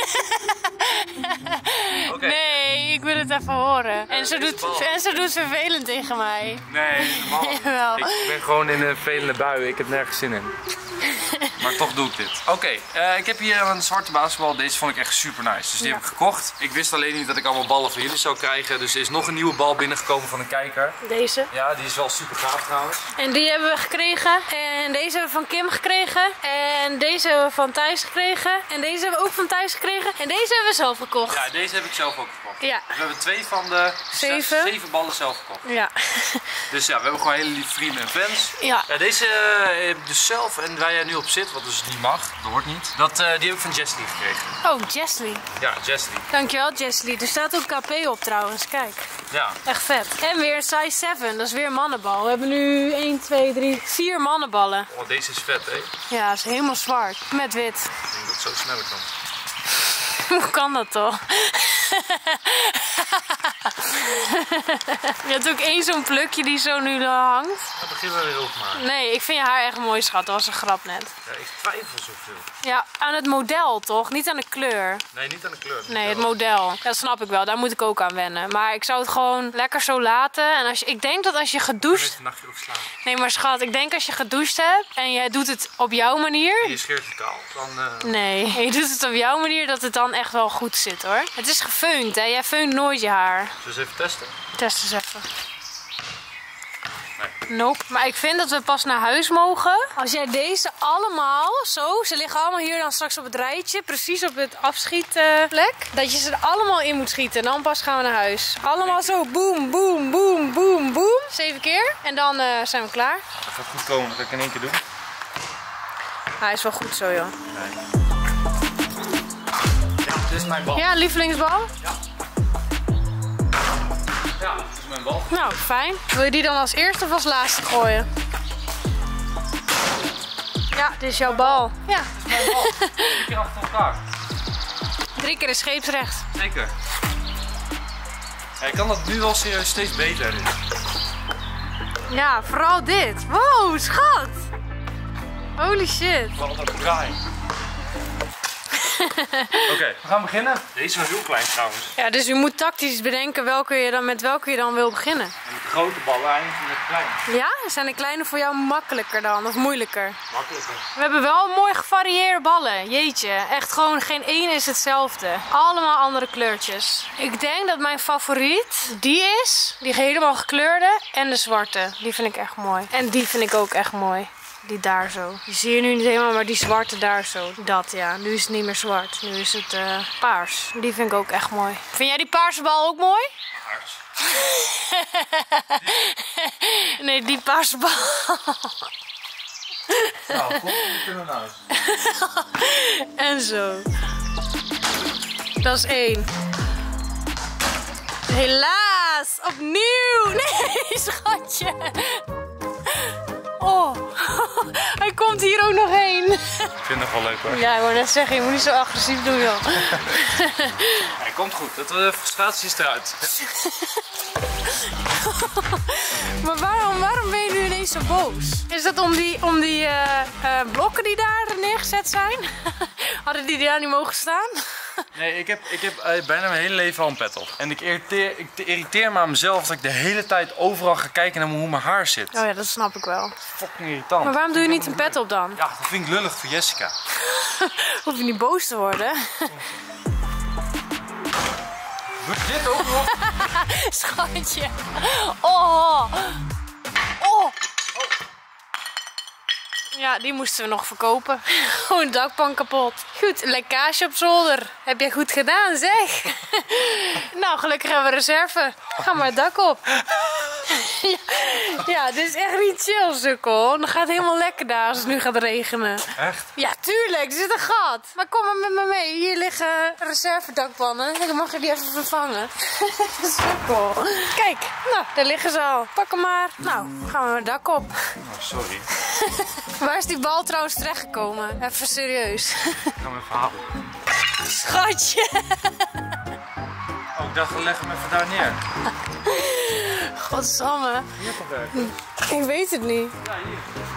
Okay. Nee, ik wil het even horen. En ze doet, en ze doet vervelend tegen mij. Nee, normaal. Jawel. Ik ben gewoon in een vervelende bui. Ik heb nergens zin in. Maar toch doe ik dit. Oké, okay, uh, ik heb hier een zwarte basketbal. Deze vond ik echt super nice. Dus die Ja. heb ik gekocht. Ik wist alleen niet dat ik allemaal ballen van jullie zou krijgen. Dus er is nog een nieuwe bal binnengekomen van een kijker. Deze. Ja, die is wel super gaaf trouwens. En die hebben we gekregen. En deze hebben we van Kim gekregen. En deze hebben we van Thijs gekregen. En deze hebben we ook van Thijs gekregen. En deze hebben we zelf gekocht. Ja, deze heb ik zelf ook gekocht. Ja. Dus we hebben twee van de Zeven. Zes, zeven ballen zelf gekocht. Ja. Dus ja, we hebben gewoon hele lieve vrienden en fans. Ja. Ja, deze uh, heb ik dus zelf en waar jij nu op zit, wat dus niet mag, dat hoort niet. Dat, uh, die heb ik van Jessie gekregen. Oh, Jessie. Ja, Jessie. Dankjewel, Jessie. Er staat ook K P op trouwens. Kijk. Ja. Echt vet. En weer een size zeven. Dat is weer een mannenbal. We hebben nu één, twee, drie, vier mannenballen. Oh, deze is vet, hè? Ja, het is helemaal zwart. Met wit. Ik denk dat het zo sneller kan. Hoe kan dat toch? Je hebt ook één zo'n plukje die zo nu hangt. Dan beginnen we weer op maar. Nee, ik vind je haar echt mooi, schat. Dat was een grap net. Ja, ik twijfel zoveel. Ja, aan het model toch? Niet aan de kleur. Nee, niet aan de kleur. Nee, het model. Dat snap ik wel. Daar moet ik ook aan wennen. Maar ik zou het gewoon lekker zo laten. En als je, ik denk dat als je gedoucht... Een nachtje opslaan. Nee, maar schat, ik denk als je gedoucht hebt en je doet het op jouw manier... En je scheert het kaal. Dan, uh... Nee, en je doet het op jouw manier dat het dan echt wel goed zit hoor. Het is gefeund, hè. Jij feunt nooit je haar. Zullen we eens even testen? Test eens even. Nee. Nope. Maar ik vind dat we pas naar huis mogen. Als jij deze allemaal, zo, ze liggen allemaal hier dan straks op het rijtje. Precies op het afschietplek. Dat je ze er allemaal in moet schieten. Dan pas gaan we naar huis. Allemaal zo, boom, boom, boom, boom, boom. Zeven keer. En dan uh, zijn we klaar. Dat gaat goed komen, dat ga ik in één keer doen. Hij is wel goed zo, joh. Nee. Ja, dit is mijn bal. Ja, lievelingsbal? Ja. Ja, dit is mijn bal. Nou, fijn. Wil je die dan als eerste of als laatste gooien? Ja, dit is jouw bal. Ja. Dit is mijn bal. Drie keer achter elkaar. Drie keer de scheepsrecht. Zeker. Ja, ik kan dat nu wel serieus steeds beter. Ja, vooral dit. Wow, schat. Holy shit. Ik zal het draaien. Oké, okay, we gaan beginnen. Deze was heel klein trouwens. Ja, dus u moet tactisch bedenken welke je dan, met welke je dan wil beginnen. En de grote ballen eindigen met de kleine. Ja? Zijn de kleine voor jou makkelijker dan? Of moeilijker? Makkelijker. We hebben wel mooi gevarieerde ballen. Jeetje, echt gewoon geen één is hetzelfde. Allemaal andere kleurtjes. Ik denk dat mijn favoriet die is. Die helemaal gekleurde en de zwarte. Die vind ik echt mooi. En die vind ik ook echt mooi. Die daar zo. Die zie je nu niet helemaal, maar die zwarte daar zo. Dat ja, nu is het niet meer zwart. Nu is het uh, paars. Die vind ik ook echt mooi. Vind jij die paarse bal ook mooi? Paars. Nee, die paarse bal. Nou, kom, we kunnen naar huis. En zo. Dat is één. Helaas, opnieuw. Nee, schatje. Oh, hij komt hier ook nog heen. Ik vind het wel leuk hoor. Ja, ik wou net zeggen, je moet niet zo agressief doen joh. Hij komt goed, de frustratie is eruit. Maar waarom, waarom ben je nu ineens zo boos? Is dat om die, om die uh, uh, blokken die daar neergezet zijn? Hadden die daar niet mogen staan? Nee, ik heb, ik heb uh, bijna mijn hele leven al een pet op. En ik irriteer, ik irriteer me aan mezelf dat ik de hele tijd overal ga kijken naar hoe mijn haar zit. Oh ja, dat snap ik wel. Fucking irritant. Maar waarom doe je niet een pet op dan? Ja, dat vind ik lullig voor Jessica. Hoef je niet boos te worden. Doe dit ook nog? Schatje. Oh. Oh. Ja, die moesten we nog verkopen. Gewoon dakpan kapot. Goed, lekkage op zolder. Heb jij goed gedaan, zeg. Nou, gelukkig hebben we reserve. Ga maar het dak op. Ja, ja, dit is echt niet chill, sukkel. Dan gaat het helemaal lekker daar als het nu gaat regenen. Echt? Ja, tuurlijk. Er zit een gat. Maar kom maar met me mee. Hier liggen reservedakpannen. Dan mag je die even vervangen. Sukkel. Kijk, nou, daar liggen ze al. Pak hem maar. Nou, gaan we het dak op. Oh, sorry. Waar is die bal trouwens terechtgekomen? Even serieus. Ik ga hem even halen. Schatje. Oh, ik dacht, we leggen hem even daar neer. Godsamme. Hier toch ergens? Ik weet het niet. Ja, hier.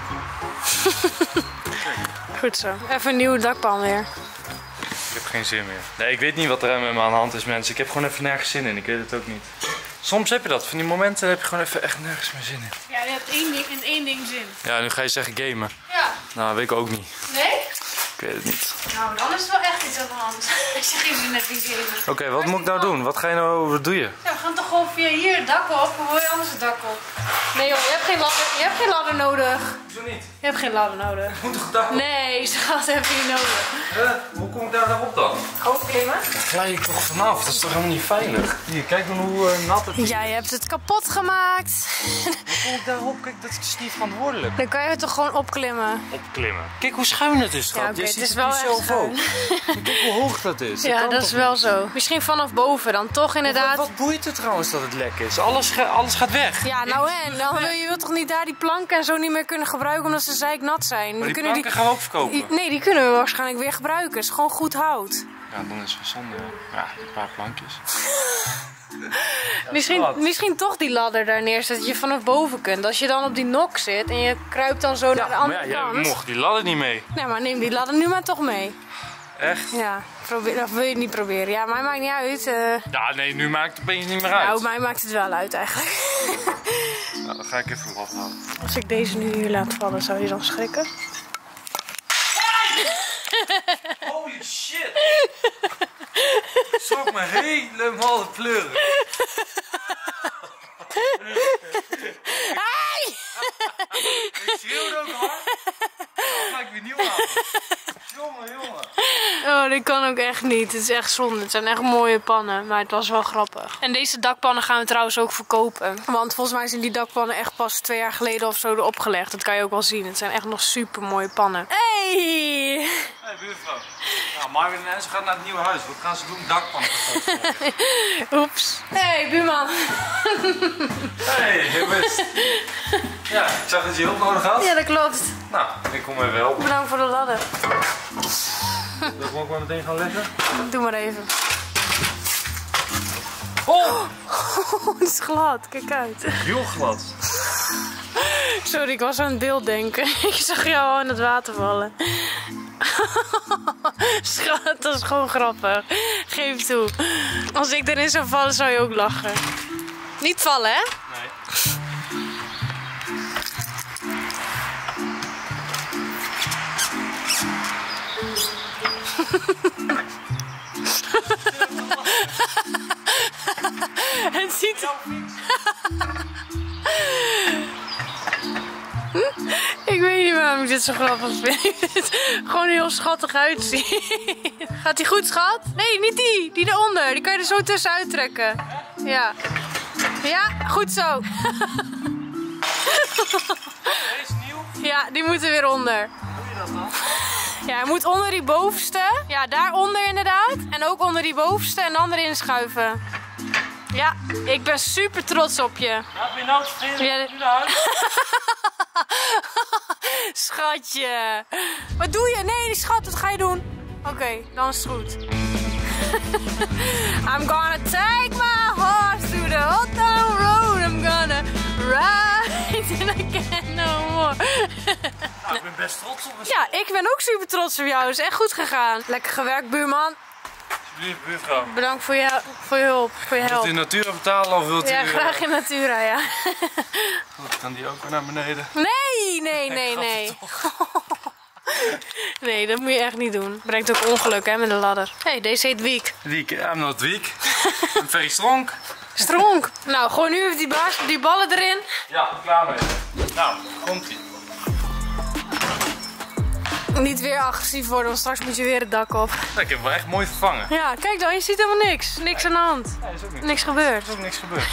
Goed zo. Even een nieuwe dakpan weer. Ik heb geen zin meer. Nee, ik weet niet wat er met me aan de hand is, mensen. Ik heb gewoon even nergens zin in. Ik weet het ook niet. Soms heb je dat. Van die momenten heb je gewoon even echt nergens meer zin in. Ja, je hebt één ding, in één ding zin. Ja, nu ga je zeggen gamen. Ja. Nou, dat weet ik ook niet. Nee? Ik weet het niet. Nou, dan is het wel echt iets aan de hand. Als je geen zin hebt in gamen. Oké, okay, wat moet ik nou doen? Wat ga je nou, wat doe je? Ja, we gaan toch gewoon via hier het dak op. Hoe wil je anders het dak op? Nee joh, je hebt geen ladder, je hebt geen ladder nodig. Hoezo niet? Je hebt geen ladder nodig. Ik moet toch het dak op? Nee, schat, heb je niet nodig. Uh, hoe kom ik daar daarop dan? Gewoon klimmen. Daar glij ik toch vanaf? Dat is toch helemaal niet veilig? Hier, kijk dan hoe uh, nat het is. Jij hebt het kapot gemaakt. Hoe kom ik daarop? Kijk, dat is dus niet verantwoordelijk. Dan kan je het toch gewoon opklimmen. Opklimmen. Kijk hoe schuin het is, schat. Ja, oké, je het ziet is het wel nu echt zelf schuin. ook. Kijk hoe hoog dat is. Ja, kan dat toch is wel niet? zo. Misschien vanaf boven dan toch inderdaad. Wat, wat boeit het trouwens dat het lek is? Alles, ga, alles gaat weg. Ja, nou en, dan wil je wil toch niet daar die planken en zo niet meer kunnen gebruiken omdat ze zeiknat zijn. Maar die kunnen planken gaan we ook verkopen. die, nee, die kunnen we waarschijnlijk weer gebruiken. Het is gewoon goed hout. Ja, dan is het zonde. Ja, een paar plankjes. Misschien, misschien toch die ladder daar neerzetten, dat je vanaf boven kunt. Als je dan op die nok zit en je kruipt dan zo naar de andere Maar ja, kant. jij mocht die ladder niet mee. Nee, maar neem die ladder nu maar toch mee. Echt? Ja, probeer, of wil je het niet proberen? Ja, mij maakt niet uit. Uh... Ja, nee, nu maakt het opeens niet meer uit. Nou, mij maakt het wel uit eigenlijk. Nou, dan ga ik even afhalen. Als ik deze nu hier laat vallen, zou je dan schrikken? Holy shit! Ik schrok me helemaal de pleuren. Hey! Ik schreeuwde ook hard. Dan ga ik weer nieuw halen. Jongen, jongen. Oh, dit kan ook echt niet. Het is echt zonde. Het zijn echt mooie pannen, maar het was wel grappig. En deze dakpannen gaan we trouwens ook verkopen. Want volgens mij zijn die dakpannen echt pas twee jaar geleden of zo erop gelegd. Dat kan je ook wel zien. Het zijn echt nog super mooie pannen. Hey! Hey, buurvrouw. Nou, Marvin en Enzo gaan naar het nieuwe huis. Wat gaan ze doen? Dakpannen verkopen. Oeps. Hey, buurman. Hey, je bent... Ja, ik zag dat je hulp nodig had. Ja, dat klopt. Nou, ik kom even helpen. Bedankt voor de ladder. Wil ik ook wel meteen gaan leggen? Doe maar even. Oh! Het is glad, kijk uit. Heel glad. Sorry, ik was aan het beeld denken. Ik zag jou al in het water vallen. Schat, dat is gewoon grappig. Geef toe. Als ik erin zou vallen, zou je ook lachen. Niet vallen, hè? Nee. Het ziet er... Ik weet niet waarom ik dit zo grappig vind. Gewoon heel schattig uitzien. Gaat die goed, schat? Nee, niet die. Die eronder. Die kan je er zo tussenuit trekken. Ja. Ja, goed zo. Deze nieuw? Ja, die moeten weer onder. Hoe doe je dat dan? Ja, je moet onder die bovenste. Ja, daaronder inderdaad. En ook onder die bovenste en dan erin schuiven. Ja, ik ben super trots op je. Ja, ben je nou tevreden? Ja, Nu naar huis? Schatje. Wat doe je? Nee, die schat, wat ga je doen? Oké, okay, dan is het goed. I'm gonna take my horse to the old town road. I'm gonna ride and I can't no more. Nou, ik ben best trots op me. Ja, ik ben ook super trots op jou. Het is echt goed gegaan. Lekker gewerkt, buurman. Alsjeblieft, buurvrouw. Bedankt voor je, voor je hulp, voor je help. Wilt u in Natura betalen of wilt u... Ja, graag in Natura, ja. Goed, kan die ook weer naar beneden? Nee, nee, nee, nee. Nee, dat moet je echt niet doen. Brengt ook ongeluk, hè, met de ladder. Hé, hey, deze heet Wiek. Wiek, I'm not weak. I'm very strong. Stronk. Nou, gooi nu even die, baas, die ballen erin. Ja, klaar mee. Nou, komt-ie. Niet weer agressief worden, want straks moet je weer het dak op. Ja, ik heb hem wel echt mooi vervangen. Ja, kijk dan, je ziet helemaal niks. Niks aan de hand. Nee, is ook niks. Niks gebeurd. Er is ook niks gebeurd.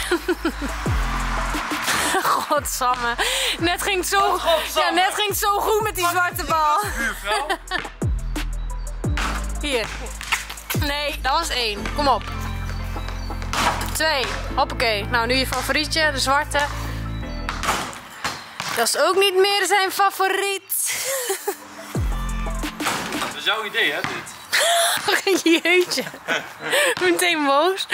Godsamme. Net ging het zo, ja, net ging het zo goed met die zwarte bal. Buurvrouw. Hier. Nee, dat was één. Kom op. Twee. Hoppakee. Nou, nu je favorietje, de zwarte. Dat is ook niet meer zijn favoriet. Dat is jouw idee, hè, dit? Jeetje. Meteen boos.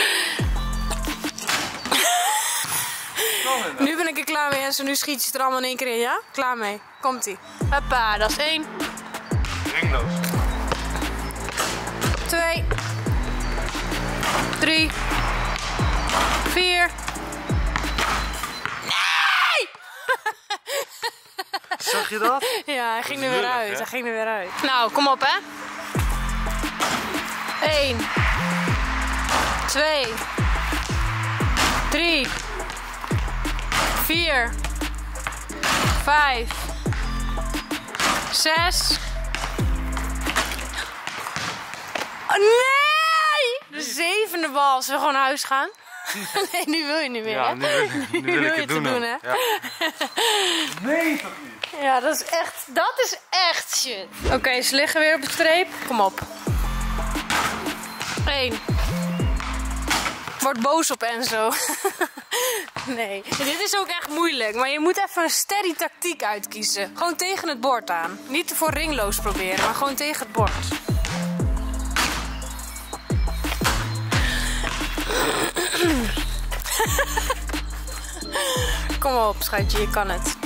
Nu ben ik er klaar mee en zo nu schiet je er allemaal in één keer in, ja? Klaar mee. Komt-ie. Hoppa, dat is één. Ringloos. Twee. Drie. Vier. Nee! Zag je dat? Ja, hij ging er weer lullig, uit. hè? Hij ging er weer uit. Nou, kom op, hè. Eén. Twee. Drie. Vier. Vijf. Zes. Oh, nee! De zevende bal. Als we gewoon naar huis gaan. Nee, nu wil je niet meer, Ja, hè? nu wil, nu wil wil ik je het te doen, doen, hè? hè? Ja. Nee, toch niet? Ja, dat is echt, dat is echt shit. Oké, okay, ze liggen weer op de streep. Kom op. Eén. Word boos op Enzo. Nee, dit is ook echt moeilijk. Maar je moet even een steady tactiek uitkiezen. Gewoon tegen het bord aan. Niet voor ringloos proberen, maar gewoon tegen het bord. Kom op, schatje, je kan het.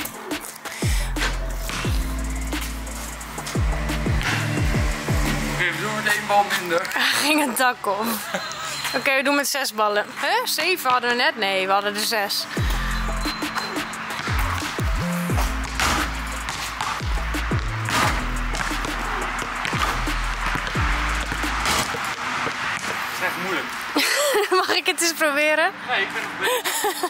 Oké, we doen met één bal minder. Ging het dak om. Oké, okay, we doen met zes ballen. Huh? Zeven hadden we net? Nee, we hadden er zes. Het is echt moeilijk. Mag ik het eens proberen? Nee, ik ben het proberen.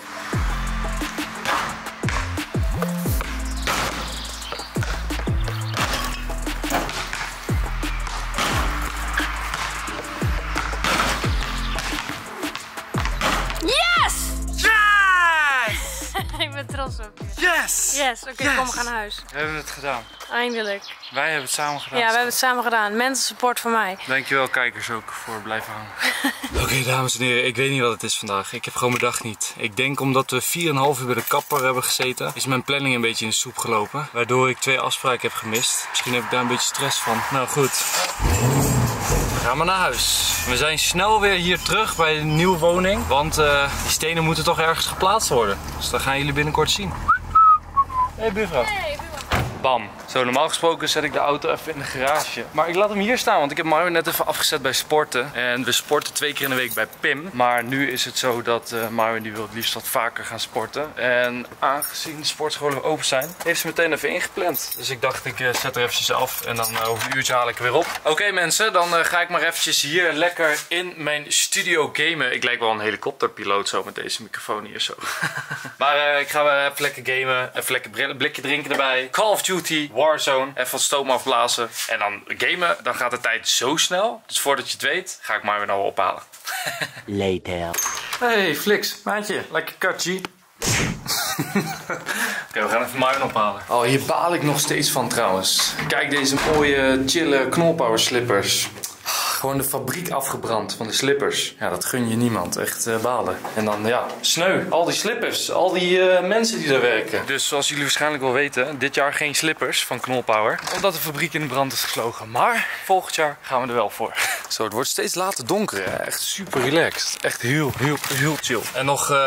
Ik ben trots op je. Yes! Yes, oké, okay, yes. Kom, we gaan naar huis. We hebben het gedaan. Eindelijk. Wij hebben het samen gedaan. Ja, we hebben het samen gedaan. Mensen support van mij. Dankjewel kijkers ook voor blijven hangen. Oké okay, dames en heren, ik weet niet wat het is vandaag. Ik heb gewoon mijn dag niet. Ik denk omdat we vier en een half uur bij de kapper hebben gezeten, is mijn planning een beetje in de soep gelopen. Waardoor ik twee afspraken heb gemist. Misschien heb ik daar een beetje stress van. Nou goed. We gaan maar naar huis. We zijn snel weer hier terug bij de nieuwe woning. Want uh, die stenen moeten toch ergens geplaatst worden. Dus dat gaan jullie binnenkort zien. Hey buurvrouw. Hey, Bam. Zo, normaal gesproken zet ik de auto even in de garage. Maar ik laat hem hier staan, want ik heb Marwin net even afgezet bij sporten. En we sporten twee keer in de week bij Pim. Maar nu is het zo dat uh, Marwin die wil het liefst wat vaker gaan sporten. En aangezien de sportscholen open zijn, heeft ze meteen even ingepland. Dus ik dacht, ik uh, zet er eventjes af en dan uh, over een uurtje haal ik er weer op. Oké okay, mensen, dan uh, ga ik maar eventjes hier lekker in mijn studio gamen. Ik lijk wel een helikopterpiloot zo met deze microfoon hier zo. Maar uh, ik ga uh, even lekker gamen, even lekker blikje drinken erbij. Call of Duty, Warzone, even wat stoom afblazen. En dan gamen, dan gaat de tijd zo snel. Dus voordat je het weet, ga ik maar weer nou ophalen. Later. Hey Flix, maatje, lekker katje. Oké, okay, we gaan even Marvin ophalen. Oh, hier baal ik nog steeds van trouwens. Kijk deze mooie, chille knolpower slippers. Gewoon de fabriek afgebrand van de slippers. Ja, dat gun je niemand. Echt uh, balen. En dan, ja, sneu. Al die slippers. Al die uh, mensen die daar werken. Dus zoals jullie waarschijnlijk wel weten, dit jaar geen slippers van Knolpower. Omdat de fabriek in de brand is gevlogen. Maar volgend jaar gaan we er wel voor. Zo, het wordt steeds later donker. Hè? Echt super relaxed. Echt heel, heel, heel chill. En nog uh,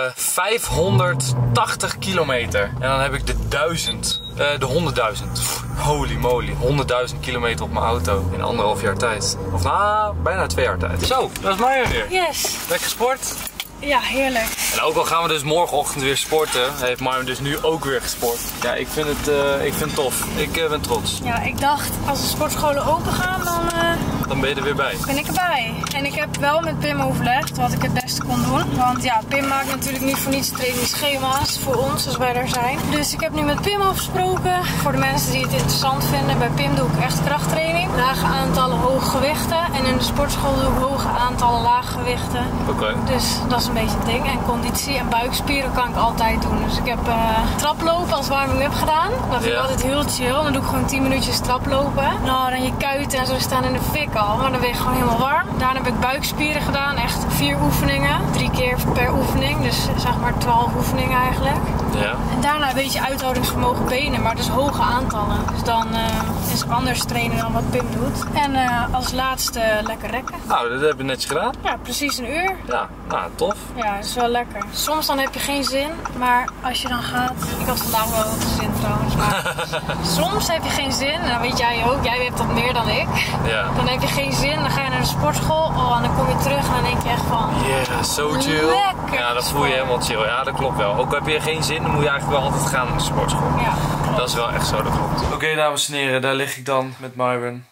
vijfhonderdtachtig kilometer. En dan heb ik de duizend. Uh, de honderdduizend. Holy moly. honderdduizend kilometer op mijn auto. In anderhalf jaar tijd. Of nou, bijna twee jaar tijd. Zo, dat is Marja weer. Yes. Lekker sport. Ja, heerlijk. En ook al gaan we dus morgenochtend weer sporten, heeft Marvin dus nu ook weer gesport. Ja, ik vind het, uh, ik vind het tof. Ik uh, ben trots. Ja, ik dacht, als de sportscholen open gaan, dan... Uh... Dan ben je er weer bij. Ben ik erbij. En ik heb wel met Pim overlegd wat ik het beste kon doen. Want ja, Pim maakt natuurlijk niet voor niets trainingsschema's voor ons als wij daar zijn. Dus ik heb nu met Pim afgesproken. Voor de mensen die het interessant vinden, bij Pim doe ik echt krachttraining. Lage aantallen hoge gewichten. En in de sportschool doe ik hoge aantallen lage gewichten. Oké. Okay. Dus dat is een beetje het ding. En conditie en buikspieren kan ik altijd doen. Dus ik heb uh, traplopen als warming-up gedaan. Dat vind ik yeah. altijd heel chill. Dan doe ik gewoon tien minuutjes traplopen. Nou, dan je kuiten en zo staan in de fik al. Maar dan ben je gewoon helemaal warm. Daarna heb ik buikspieren gedaan. Echt vier oefeningen. Drie keer per oefening. Dus zeg maar twaalf oefeningen eigenlijk. Ja. En daarna een beetje uithoudingsvermogen benen. Maar dus hoge aantallen. Dus dan uh, is het anders trainen dan wat Pim doet. En uh, als laatste lekker rekken. Nou, dat heb je netjes gedaan. Ja, precies een uur. Ja, nou tof. Ja, dat is wel lekker. Soms dan heb je geen zin. Maar als je dan gaat... Ik had vandaag wel wat zin trouwens. Maar soms heb je geen zin. En dan weet jij ook. Jij hebt dat meer dan ik. Ja. Dan heb je geen zin. Dan ga je naar de sportschool. Oh, en dan kom je terug en dan denk je echt van... Yeah, zo chill. Lekker. Ja, dat voel je helemaal chill. Ja, dat klopt wel. Ook heb je geen zin, dan moet je eigenlijk wel altijd gaan naar de sportschool. Ja. Dat is wel echt zo, dat klopt. Oké, okay, dames en heren. Daar lig ik dan met Myron.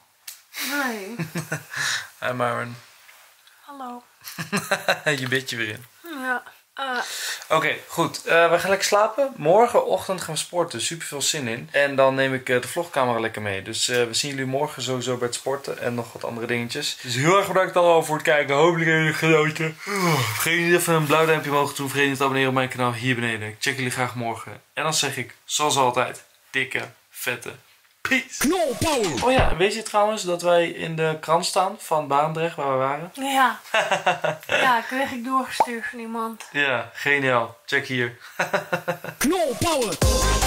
Hoi. Hi Myron. Hallo. Je bedje weer in. Ja. Uh. Oké, okay, goed. Uh, we gaan lekker slapen. Morgenochtend gaan we sporten. Super veel zin in. En dan neem ik uh, de vlogcamera lekker mee. Dus uh, we zien jullie morgen sowieso bij het sporten. En nog wat andere dingetjes. Dus heel erg bedankt allemaal voor het kijken. Hopelijk hebben jullie genoten. Uh, vergeet niet even een blauw duimpje omhoog te doen. Vergeet niet te abonneren op mijn kanaal hier beneden. Ik check jullie graag morgen. En dan zeg ik, zoals altijd, dikke, vette peace. Knolpower! Oh ja, en weet je trouwens dat wij in de krant staan van Barendrecht waar we waren? Ja. Ja, kreeg ik doorgestuurd van iemand. Ja, geniaal. Check hier. Knolpower!